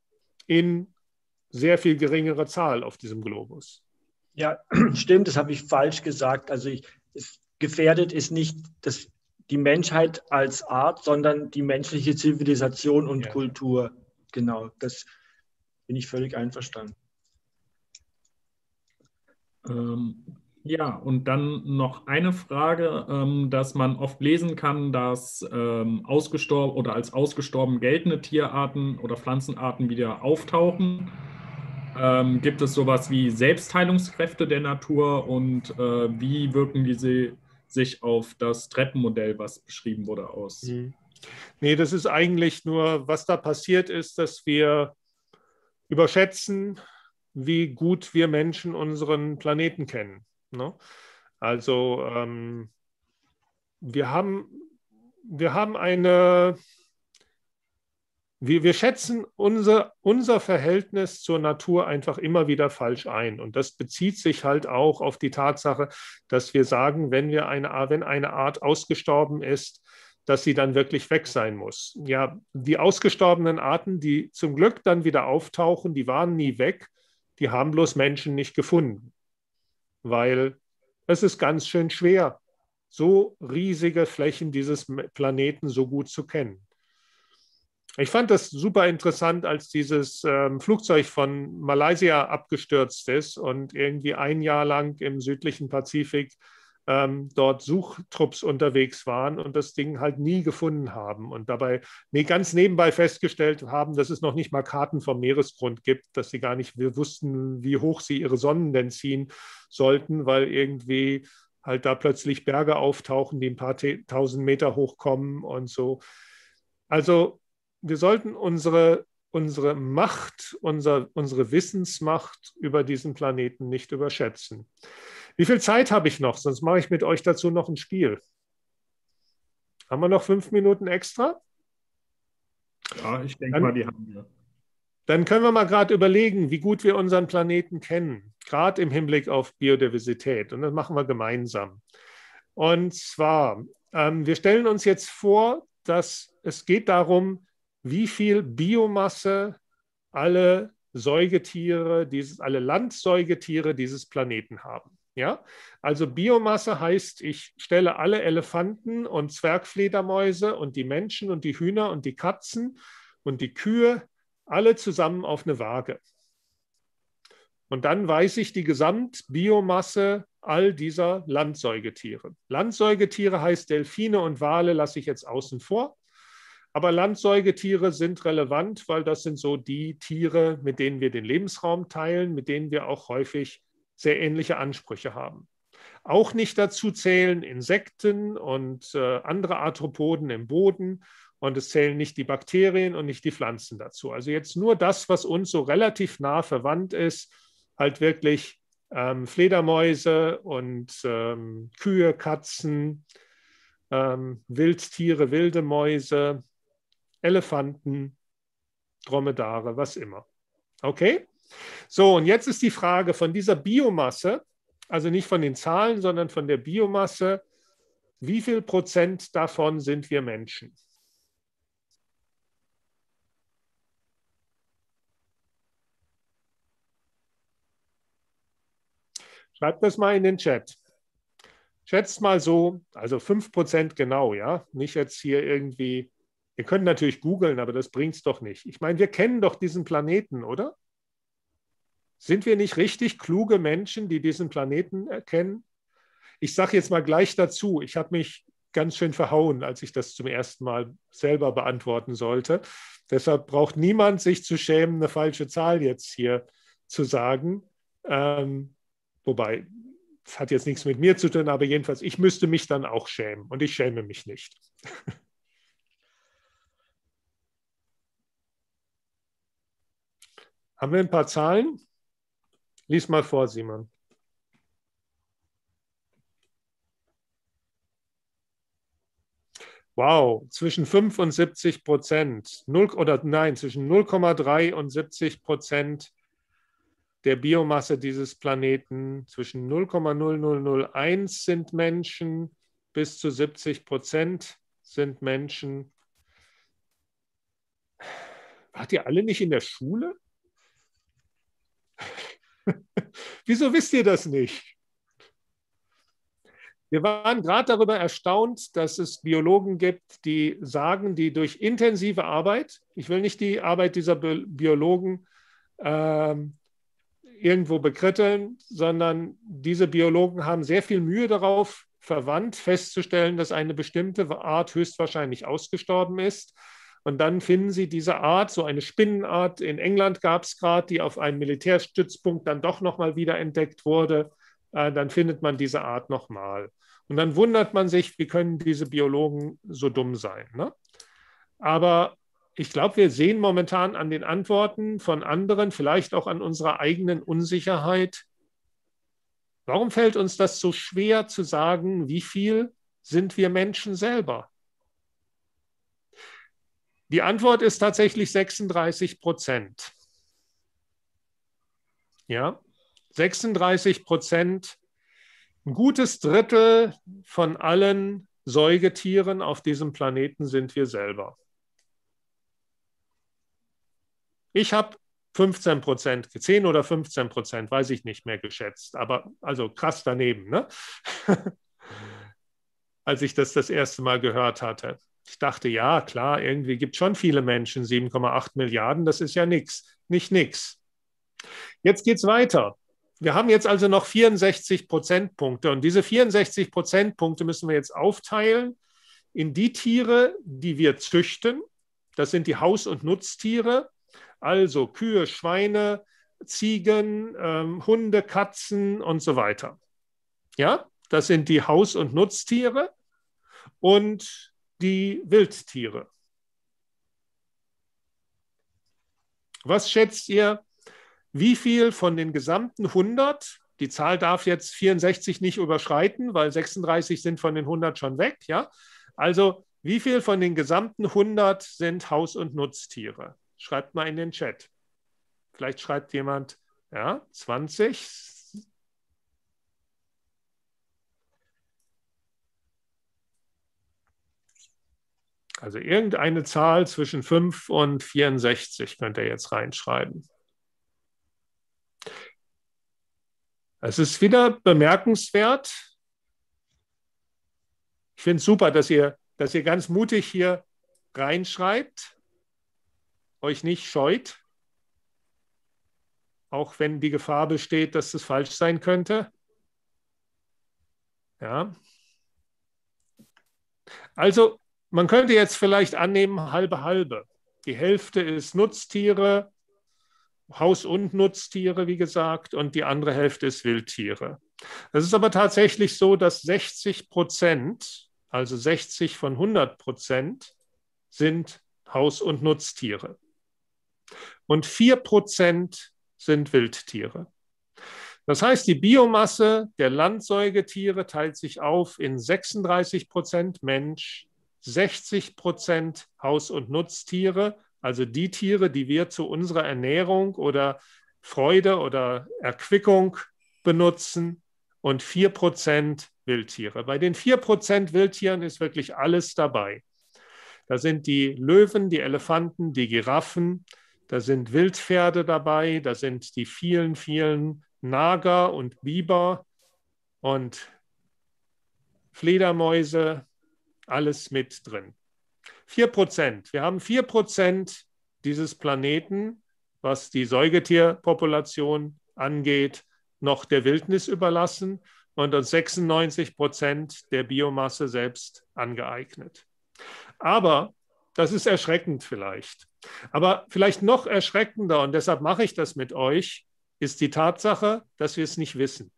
In sehr viel geringerer Zahl auf diesem Globus. Ja, stimmt, das habe ich falsch gesagt. Also ich, es, gefährdet ist nicht das, die Menschheit als Art, sondern die menschliche Zivilisation und ja. Kultur. Genau, das bin ich völlig einverstanden. Ähm, ja, und dann noch eine Frage, ähm, dass man oft lesen kann, dass ähm, ausgestorben oder als ausgestorben geltende Tierarten oder Pflanzenarten wieder auftauchen. Ähm, gibt es sowas wie Selbstheilungskräfte der Natur und äh, wie wirken diese sich auf das Treppenmodell, was beschrieben wurde, aus? Nee, das ist eigentlich nur, was da passiert ist, dass wir überschätzen, wie gut wir Menschen unseren Planeten kennen. Ne? Also ähm, wir haben, wir haben eine, wir, wir schätzen unser, unser Verhältnis zur Natur einfach immer wieder falsch ein. Und das bezieht sich halt auch auf die Tatsache, dass wir sagen, wenn, wir eine, wenn eine Art ausgestorben ist, dass sie dann wirklich weg sein muss. Ja, die ausgestorbenen Arten, die zum Glück dann wieder auftauchen, die waren nie weg, die haben bloß Menschen nicht gefunden, weil es ist ganz schön schwer, so riesige Flächen dieses Planeten so gut zu kennen. Ich fand das super interessant, als dieses ähm, Flugzeug von Malaysia abgestürzt ist und irgendwie ein Jahr lang im südlichen Pazifik ähm, dort Suchtrupps unterwegs waren und das Ding halt nie gefunden haben und dabei nee, ganz nebenbei festgestellt haben, dass es noch nicht mal Karten vom Meeresgrund gibt, dass sie gar nicht wussten, wie hoch sie ihre Sonnen denn ziehen sollten, weil irgendwie halt da plötzlich Berge auftauchen, die ein paar tausend Meter hochkommen und so. Also wir sollten unsere, unsere Macht, unser, unsere Wissensmacht über diesen Planeten nicht überschätzen. Wie viel Zeit habe ich noch? Sonst mache ich mit euch dazu noch ein Spiel. Haben wir noch fünf Minuten extra? Ja, ich denke mal, die haben wir. Dann können wir mal gerade überlegen, wie gut wir unseren Planeten kennen, gerade im Hinblick auf Biodiversität. Und das machen wir gemeinsam. Und zwar, ähm, wir stellen uns jetzt vor, dass es geht darum, wie viel Biomasse alle Säugetiere, dieses, alle Landsäugetiere dieses Planeten haben. Ja? Also Biomasse heißt, ich stelle alle Elefanten und Zwergfledermäuse und die Menschen und die Hühner und die Katzen und die Kühe alle zusammen auf eine Waage. Und dann weiß ich die Gesamtbiomasse all dieser Landsäugetiere. Landsäugetiere heißt Delfine und Wale lasse ich jetzt außen vor. Aber Landsäugetiere sind relevant, weil das sind so die Tiere, mit denen wir den Lebensraum teilen, mit denen wir auch häufig sehr ähnliche Ansprüche haben. Auch nicht dazu zählen Insekten und äh, andere Arthropoden im Boden und es zählen nicht die Bakterien und nicht die Pflanzen dazu. Also jetzt nur das, was uns so relativ nah verwandt ist, halt wirklich ähm, Fledermäuse und ähm, Kühe, Katzen, ähm, Wildtiere, wilde Mäuse, Elefanten, Dromedare, was immer. Okay? So, und jetzt ist die Frage von dieser Biomasse, also nicht von den Zahlen, sondern von der Biomasse, wie viel Prozent davon sind wir Menschen? Schreibt das mal in den Chat. Schätzt mal so, also fünf Prozent genau, ja, nicht jetzt hier irgendwie. Ihr könnt natürlich googeln, aber das bringt es doch nicht. Ich meine, wir kennen doch diesen Planeten, oder? Sind wir nicht richtig kluge Menschen, die diesen Planeten erkennen? Ich sage jetzt mal gleich dazu, ich habe mich ganz schön verhauen, als ich das zum ersten Mal selber beantworten sollte. Deshalb braucht niemand sich zu schämen, eine falsche Zahl jetzt hier zu sagen. Ähm, wobei, das hat jetzt nichts mit mir zu tun, aber jedenfalls, ich müsste mich dann auch schämen und ich schäme mich nicht. Haben wir ein paar Zahlen? Lies mal vor, Simon. Wow, zwischen fünf und siebzig Prozent, null, oder nein, zwischen null Komma drei und siebzig Prozent der Biomasse dieses Planeten, zwischen null Komma null null null eins sind Menschen, bis zu siebzig Prozent sind Menschen. Wart ihr alle nicht in der Schule? Wieso wisst ihr das nicht? Wir waren gerade darüber erstaunt, dass es Biologen gibt, die sagen, die durch intensive Arbeit, ich will nicht die Arbeit dieser Biologen äh, irgendwo bekritteln, sondern diese Biologen haben sehr viel Mühe darauf verwandt, festzustellen, dass eine bestimmte Art höchstwahrscheinlich ausgestorben ist. Und dann finden sie diese Art, so eine Spinnenart, in England gab es gerade, die auf einem Militärstützpunkt dann doch nochmal wiederentdeckt wurde. Äh, dann findet man diese Art nochmal. Und dann wundert man sich, wie können diese Biologen so dumm sein, ne? Aber ich glaube, wir sehen momentan an den Antworten von anderen, vielleicht auch an unserer eigenen Unsicherheit, warum fällt uns das so schwer zu sagen, wie viel sind wir Menschen selber? Die Antwort ist tatsächlich sechsunddreißig Prozent. Ja, sechsunddreißig Prozent, ein gutes Drittel von allen Säugetieren auf diesem Planeten sind wir selber. Ich habe fünfzehn Prozent, zehn oder fünfzehn Prozent, weiß ich nicht mehr geschätzt, aber also krass daneben, ne? Als ich das das erste Mal gehört hatte. Ich dachte, ja, klar, irgendwie gibt es schon viele Menschen, sieben Komma acht Milliarden, das ist ja nichts, nicht nix. Jetzt geht es weiter. Wir haben jetzt also noch vierundsechzig Prozentpunkte und diese vierundsechzig Prozentpunkte müssen wir jetzt aufteilen in die Tiere, die wir züchten. Das sind die Haus- und Nutztiere, also Kühe, Schweine, Ziegen, ähm, Hunde, Katzen und so weiter. Ja, das sind die Haus- und Nutztiere und die Wildtiere. Was schätzt ihr, wie viel von den gesamten hundert, die Zahl darf jetzt vierundsechzig nicht überschreiten, weil sechsunddreißig sind von den hundert schon weg, ja? Also wie viel von den gesamten hundert sind Haus- und Nutztiere? Schreibt mal in den Chat. Vielleicht schreibt jemand, ja, zwanzig. Also irgendeine Zahl zwischen fünf und vierundsechzig könnt ihr jetzt reinschreiben. Es ist wieder bemerkenswert. Ich finde es super, dass ihr, dass ihr ganz mutig hier reinschreibt, euch nicht scheut, auch wenn die Gefahr besteht, dass es falsch sein könnte. Ja. Also man könnte jetzt vielleicht annehmen, halbe halbe. Die Hälfte ist Nutztiere, Haus- und Nutztiere, wie gesagt, und die andere Hälfte ist Wildtiere. Es ist aber tatsächlich so, dass sechzig Prozent, also sechzig von hundert Prozent, sind Haus- und Nutztiere. Und vier Prozent sind Wildtiere. Das heißt, die Biomasse der Landsäugetiere teilt sich auf in sechsunddreißig Prozent Mensch, sechzig Prozent Haus- und Nutztiere, also die Tiere, die wir zu unserer Ernährung oder Freude oder Erquickung benutzen, und vier Prozent Wildtiere. Bei den vier Prozent Wildtieren ist wirklich alles dabei. Da sind die Löwen, die Elefanten, die Giraffen, da sind Wildpferde dabei, da sind die vielen, vielen Nager und Biber und Fledermäuse, alles mit drin. vier Prozent. Wir haben vier Prozent dieses Planeten, was die Säugetierpopulation angeht, noch der Wildnis überlassen und uns sechsundneunzig Prozent der Biomasse selbst angeeignet. Aber das ist erschreckend vielleicht. Aber vielleicht noch erschreckender, und deshalb mache ich das mit euch, ist die Tatsache, dass wir es nicht wissen.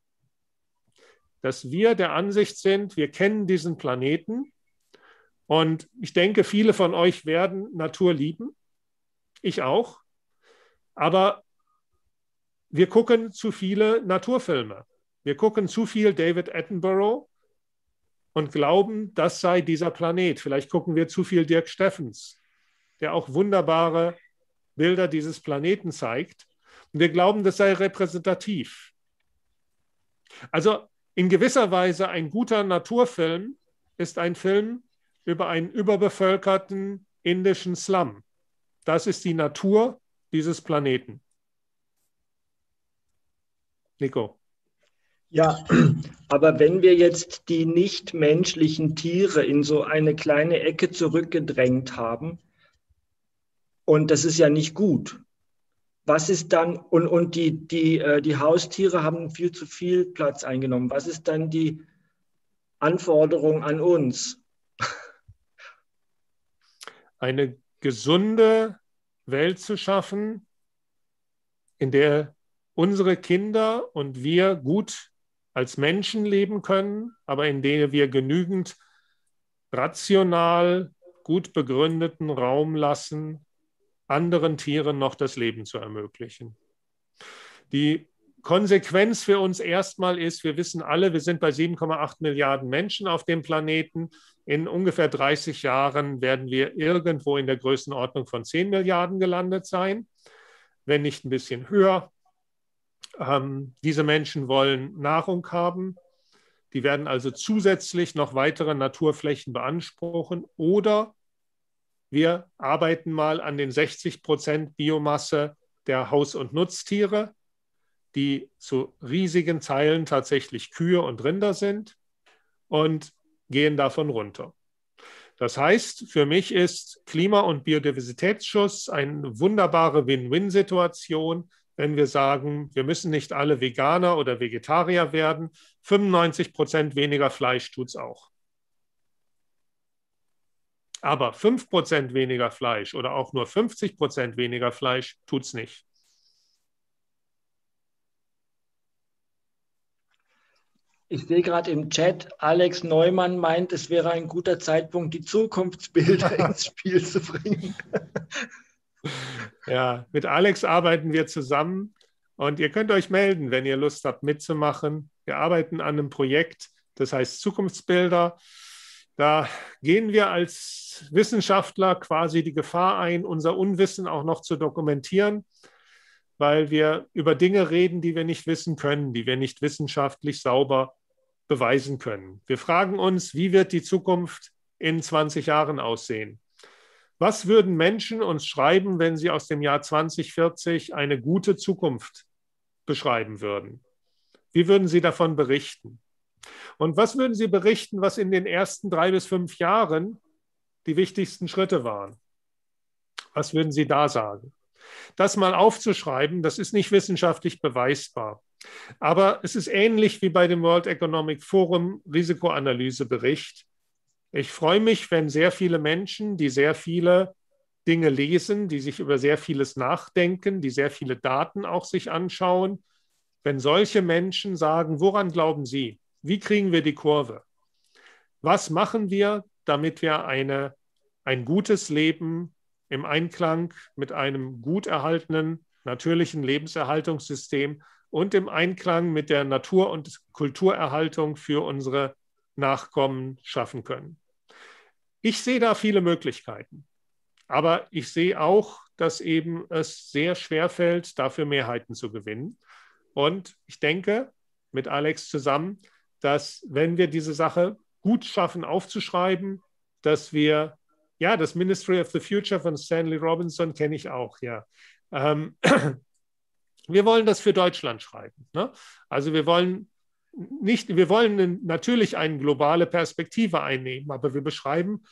Dass wir der Ansicht sind, wir kennen diesen Planeten und ich denke, viele von euch werden Natur lieben, ich auch, aber wir gucken zu viele Naturfilme. Wir gucken zu viel David Attenborough und glauben, das sei dieser Planet. Vielleicht gucken wir zu viel Dirk Steffens, der auch wunderbare Bilder dieses Planeten zeigt. Und wir glauben, das sei repräsentativ. Also in gewisser Weise ein guter Naturfilm ist ein Film über einen überbevölkerten indischen Slum. Das ist die Natur dieses Planeten. Nico. Ja, aber wenn wir jetzt die nichtmenschlichen Tiere in so eine kleine Ecke zurückgedrängt haben, und das ist ja nicht gut, was ist dann, und, und die, die, äh, die Haustiere haben viel zu viel Platz eingenommen, was ist dann die Anforderung an uns? Eine gesunde Welt zu schaffen, in der unsere Kinder und wir gut als Menschen leben können, aber in der wir genügend rational gut begründeten Raum lassen, anderen Tieren noch das Leben zu ermöglichen. Die Konsequenz für uns erstmal ist, wir wissen alle, wir sind bei sieben Komma acht Milliarden Menschen auf dem Planeten. In ungefähr dreißig Jahren werden wir irgendwo in der Größenordnung von zehn Milliarden gelandet sein, wenn nicht ein bisschen höher. Ähm, diese Menschen wollen Nahrung haben. Die werden also zusätzlich noch weitere Naturflächen beanspruchen. Oder wir arbeiten mal an den sechzig Prozent Biomasse der Haus- und Nutztiere, die zu riesigen Teilen tatsächlich Kühe und Rinder sind, und gehen davon runter. Das heißt, für mich ist Klima- und Biodiversitätsschutz eine wunderbare Win-Win-Situation, wenn wir sagen, wir müssen nicht alle Veganer oder Vegetarier werden. fünfundneunzig Prozent weniger Fleisch tut es auch. Aber fünf Prozent weniger Fleisch oder auch nur fünfzig Prozent weniger Fleisch tut es nicht. Ich sehe gerade im Chat, Alex Neumann meint, es wäre ein guter Zeitpunkt, die Zukunftsbilder ins Spiel zu bringen. Ja, mit Alex arbeiten wir zusammen und ihr könnt euch melden, wenn ihr Lust habt mitzumachen. Wir arbeiten an einem Projekt, das heißt Zukunftsbilder. Da gehen wir als Wissenschaftler quasi die Gefahr ein, unser Unwissen auch noch zu dokumentieren, weil wir über Dinge reden, die wir nicht wissen können, die wir nicht wissenschaftlich sauber beweisen können. Wir fragen uns, wie wird die Zukunft in zwanzig Jahren aussehen? Was würden Menschen uns schreiben, wenn sie aus dem Jahr zwanzig vierzig eine gute Zukunft beschreiben würden? Wie würden sie davon berichten? Und was würden sie berichten, was in den ersten drei bis fünf Jahren die wichtigsten Schritte waren? Was würden sie da sagen? Das mal aufzuschreiben, das ist nicht wissenschaftlich beweisbar. Aber es ist ähnlich wie bei dem World Economic Forum Risikoanalysebericht. Ich freue mich, wenn sehr viele Menschen, die sehr viele Dinge lesen, die sich über sehr vieles nachdenken, die sehr viele Daten auch sich anschauen, wenn solche Menschen sagen, woran glauben Sie? Wie kriegen wir die Kurve? Was machen wir, damit wir eine, ein gutes Leben im Einklang mit einem gut erhaltenen, natürlichen Lebenserhaltungssystem und im Einklang mit der Natur- und Kulturerhaltung für unsere Nachkommen schaffen können? Ich sehe da viele Möglichkeiten, aber ich sehe auch, dass eben es sehr schwer fällt, dafür Mehrheiten zu gewinnen. Und ich denke mit Alex zusammen, dass wenn wir diese Sache gut schaffen aufzuschreiben, dass wir, ja, das Ministry of the Future von Stanley Robinson kenne ich auch, ja. Ähm, wir wollen das für Deutschland schreiben, ne? Also wir wollen nicht, wir wollen natürlich eine globale Perspektive einnehmen, aber wir beschreiben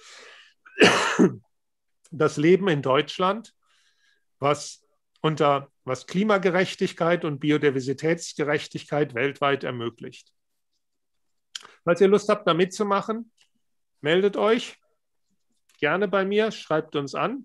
das Leben in Deutschland, was unter was Klimagerechtigkeit und Biodiversitätsgerechtigkeit weltweit ermöglicht. Falls ihr Lust habt, da mitzumachen, meldet euch gerne bei mir, schreibt uns an.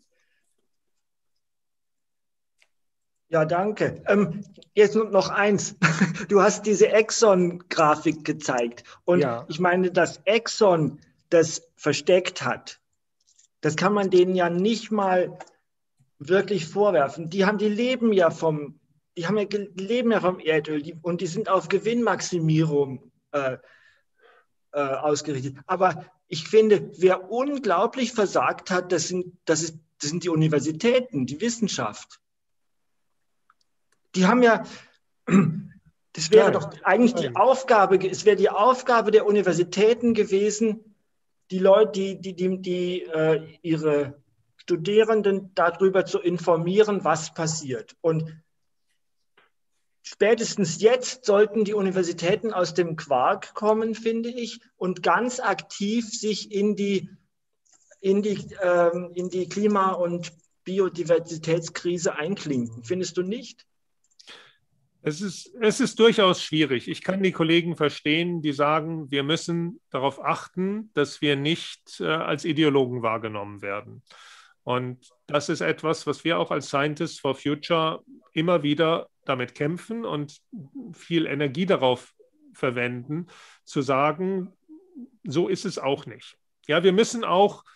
Ja, danke. Ähm, jetzt noch eins. Du hast diese Exxon-Grafik gezeigt. Und Ja. ich meine, dass Exxon das versteckt hat, das kann man denen ja nicht mal wirklich vorwerfen. Die haben, die leben ja vom, die haben ja, die leben ja vom Erdöl die, und die sind auf Gewinnmaximierung äh, äh, ausgerichtet. Aber ich finde, wer unglaublich versagt hat, das sind, das ist, das sind die Universitäten, die Wissenschaft. Die haben ja, das wäre Nein. doch eigentlich die Nein. Aufgabe, es wäre die Aufgabe der Universitäten gewesen, die Leute, die, die, die, die äh, ihre Studierenden darüber zu informieren, was passiert. Und spätestens jetzt sollten die Universitäten aus dem Quark kommen, finde ich, und ganz aktiv sich in die, in die, ähm, in die Klima- und Biodiversitätskrise einklinken. Findest du nicht? Es ist, es ist durchaus schwierig. Ich kann die Kollegen verstehen, die sagen, wir müssen darauf achten, dass wir nicht äh, als Ideologen wahrgenommen werden. Und das ist etwas, was wir auch als Scientists for Future immer wieder damit kämpfen und viel Energie darauf verwenden, zu sagen, so ist es auch nicht. Ja, wir müssen auch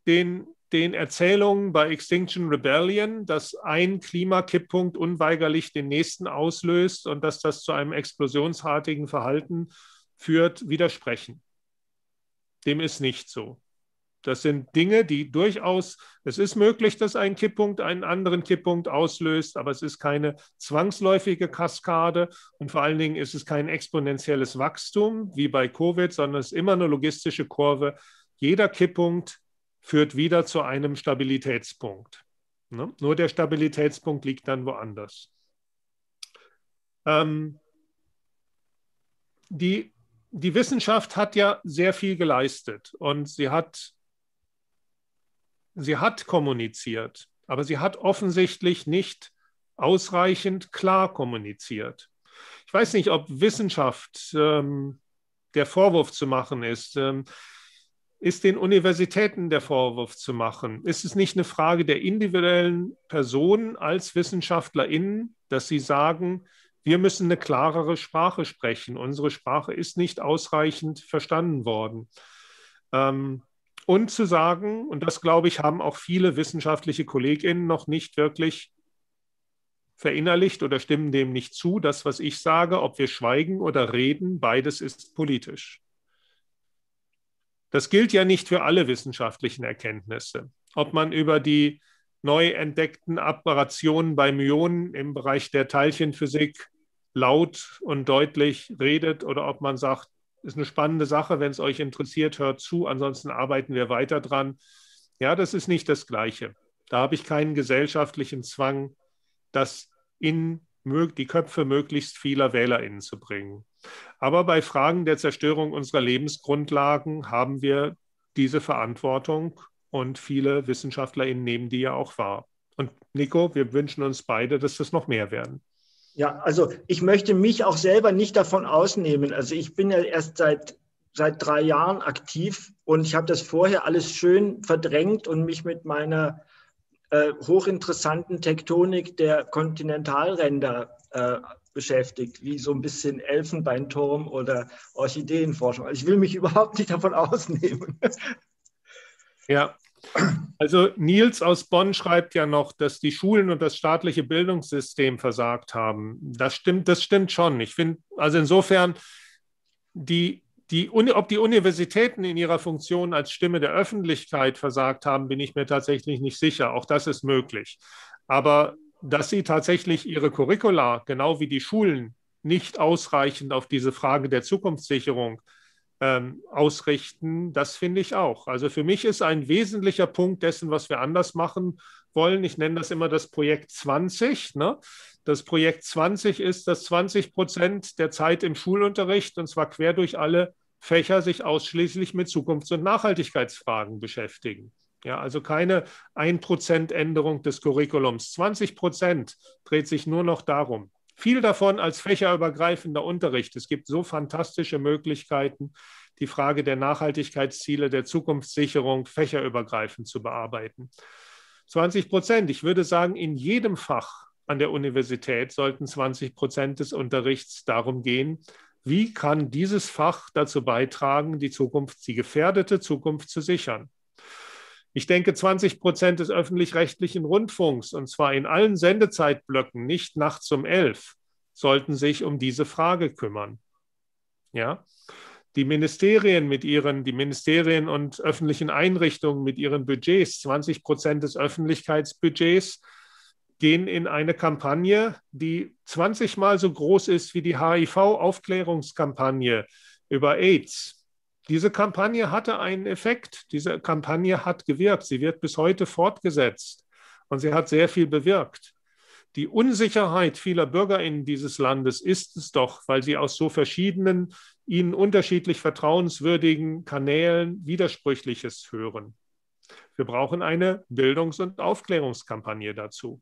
den, den Erzählungen bei Extinction Rebellion, dass ein Klimakipppunkt unweigerlich den nächsten auslöst und dass das zu einem explosionsartigen Verhalten führt, widersprechen. Dem ist nicht so. Das sind Dinge, die durchaus, es ist möglich, dass ein Kipppunkt einen anderen Kipppunkt auslöst, aber es ist keine zwangsläufige Kaskade und vor allen Dingen ist es kein exponentielles Wachstum wie bei Covid, sondern es ist immer eine logistische Kurve. Jeder Kipppunkt führt wieder zu einem Stabilitätspunkt. Ne? Nur der Stabilitätspunkt liegt dann woanders. Ähm, die, die Wissenschaft hat ja sehr viel geleistet und sie hat Sie hat kommuniziert, aber sie hat offensichtlich nicht ausreichend klar kommuniziert. Ich weiß nicht, ob Wissenschaft ähm, der Vorwurf zu machen ist. Ähm, ist den Universitäten der Vorwurf zu machen? Ist es nicht eine Frage der individuellen Personen als WissenschaftlerInnen, dass sie sagen, wir müssen eine klarere Sprache sprechen. Unsere Sprache ist nicht ausreichend verstanden worden. Ähm, Und zu sagen, und das glaube ich, haben auch viele wissenschaftliche KollegInnen noch nicht wirklich verinnerlicht oder stimmen dem nicht zu, das, was ich sage, ob wir schweigen oder reden, beides ist politisch. Das gilt ja nicht für alle wissenschaftlichen Erkenntnisse. Ob man über die neu entdeckten Aberrationen bei Myonen im Bereich der Teilchenphysik laut und deutlich redet oder ob man sagt, ist eine spannende Sache, wenn es euch interessiert, hört zu, ansonsten arbeiten wir weiter dran. Ja, das ist nicht das Gleiche. Da habe ich keinen gesellschaftlichen Zwang, das in die Köpfe möglichst vieler WählerInnen zu bringen. Aber bei Fragen der Zerstörung unserer Lebensgrundlagen haben wir diese Verantwortung und viele WissenschaftlerInnen nehmen die ja auch wahr. Und Nico, wir wünschen uns beide, dass das noch mehr werden. Ja, also ich möchte mich auch selber nicht davon ausnehmen. Also ich bin ja erst seit, seit drei Jahren aktiv und ich habe das vorher alles schön verdrängt und mich mit meiner äh, hochinteressanten Tektonik der Kontinentalränder äh, beschäftigt, wie so ein bisschen Elfenbeinturm oder Orchideenforschung. Also ich will mich überhaupt nicht davon ausnehmen. Ja. Also Nils aus Bonn schreibt ja noch, dass die Schulen und das staatliche Bildungssystem versagt haben. Das stimmt, das stimmt schon. Ich finde, also insofern, die, die, ob die Universitäten in ihrer Funktion als Stimme der Öffentlichkeit versagt haben, bin ich mir tatsächlich nicht sicher. Auch das ist möglich. Aber dass sie tatsächlich ihre Curricula, genau wie die Schulen, nicht ausreichend auf diese Frage der Zukunftssicherung Ähm, ausrichten, das finde ich auch. Also für mich ist ein wesentlicher Punkt dessen, was wir anders machen wollen, ich nenne das immer das Projekt zwanzig. Ne? Das Projekt zwanzig ist, dass zwanzig Prozent der Zeit im Schulunterricht, und zwar quer durch alle Fächer, sich ausschließlich mit Zukunfts- und Nachhaltigkeitsfragen beschäftigen. Ja, also keine ein Prozent Änderung des Curriculums. zwanzig Prozent dreht sich nur noch darum. Viel davon als fächerübergreifender Unterricht. Es gibt so fantastische Möglichkeiten, die Frage der Nachhaltigkeitsziele, der Zukunftssicherung fächerübergreifend zu bearbeiten. zwanzig Prozent, ich würde sagen, in jedem Fach an der Universität sollten zwanzig Prozent des Unterrichts darum gehen, wie kann dieses Fach dazu beitragen, die Zukunft, die gefährdete Zukunft zu sichern. Ich denke, zwanzig Prozent des öffentlich-rechtlichen Rundfunks, und zwar in allen Sendezeitblöcken, nicht nachts um elf, sollten sich um diese Frage kümmern. Ja? Die Ministerien mit ihren, die Ministerien und öffentlichen Einrichtungen mit ihren Budgets, zwanzig Prozent des Öffentlichkeitsbudgets, gehen in eine Kampagne, die zwanzig Mal so groß ist wie die H I V-Aufklärungskampagne über AIDS. Diese Kampagne hatte einen Effekt. Diese Kampagne hat gewirkt. Sie wird bis heute fortgesetzt und sie hat sehr viel bewirkt. Die Unsicherheit vieler BürgerInnen dieses Landes ist es doch, weil sie aus so verschiedenen, ihnen unterschiedlich vertrauenswürdigen Kanälen Widersprüchliches hören. Wir brauchen eine Bildungs- und Aufklärungskampagne dazu.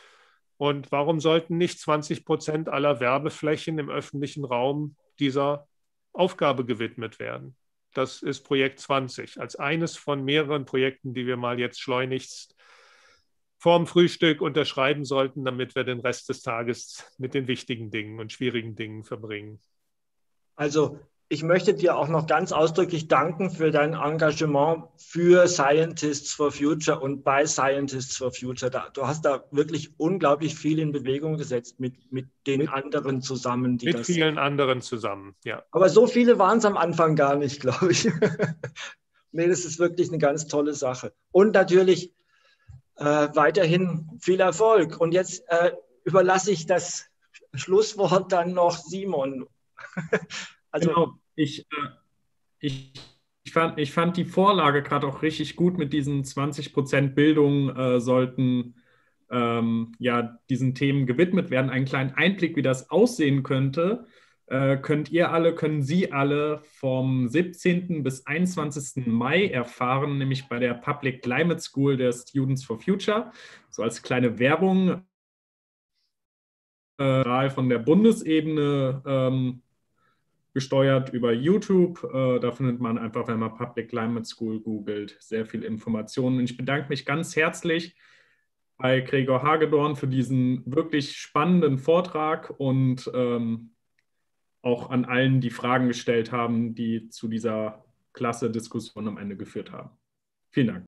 Und warum sollten nicht zwanzig Prozent aller Werbeflächen im öffentlichen Raum dieser Aufgabe gewidmet werden? Das ist Projekt zwanzig, als eines von mehreren Projekten, die wir mal jetzt schleunigst vorm Frühstück unterschreiben sollten, damit wir den Rest des Tages mit den wichtigen Dingen und schwierigen Dingen verbringen. Also ich möchte dir auch noch ganz ausdrücklich danken für dein Engagement für Scientists for Future und bei Scientists for Future. Da, du hast da wirklich unglaublich viel in Bewegung gesetzt mit, mit den mit, anderen zusammen. Die mit das vielen anderen zusammen, ja. Aber so viele waren es am Anfang gar nicht, glaube ich. Nee, das ist wirklich eine ganz tolle Sache. Und natürlich äh, weiterhin viel Erfolg. Und jetzt äh, überlasse ich das Schlusswort dann noch Simon. Also, genau, ich, äh, ich, ich, fand, ich fand die Vorlage gerade auch richtig gut mit diesen zwanzig Prozent Bildung äh, sollten ähm, ja diesen Themen gewidmet werden. Einen kleinen Einblick, wie das aussehen könnte, äh, könnt ihr alle, können Sie alle vom siebzehnten bis einundzwanzigsten Mai erfahren, nämlich bei der Public Climate School der Students for Future. So als kleine Werbung äh, von der Bundesebene ähm, gesteuert über YouTube. Äh, da findet man einfach, wenn man Public Climate School googelt, sehr viel Informationen. Und ich bedanke mich ganz herzlich bei Gregor Hagedorn für diesen wirklich spannenden Vortrag und ähm, auch an allen, die Fragen gestellt haben, die zu dieser klasse Diskussion am Ende geführt haben. Vielen Dank.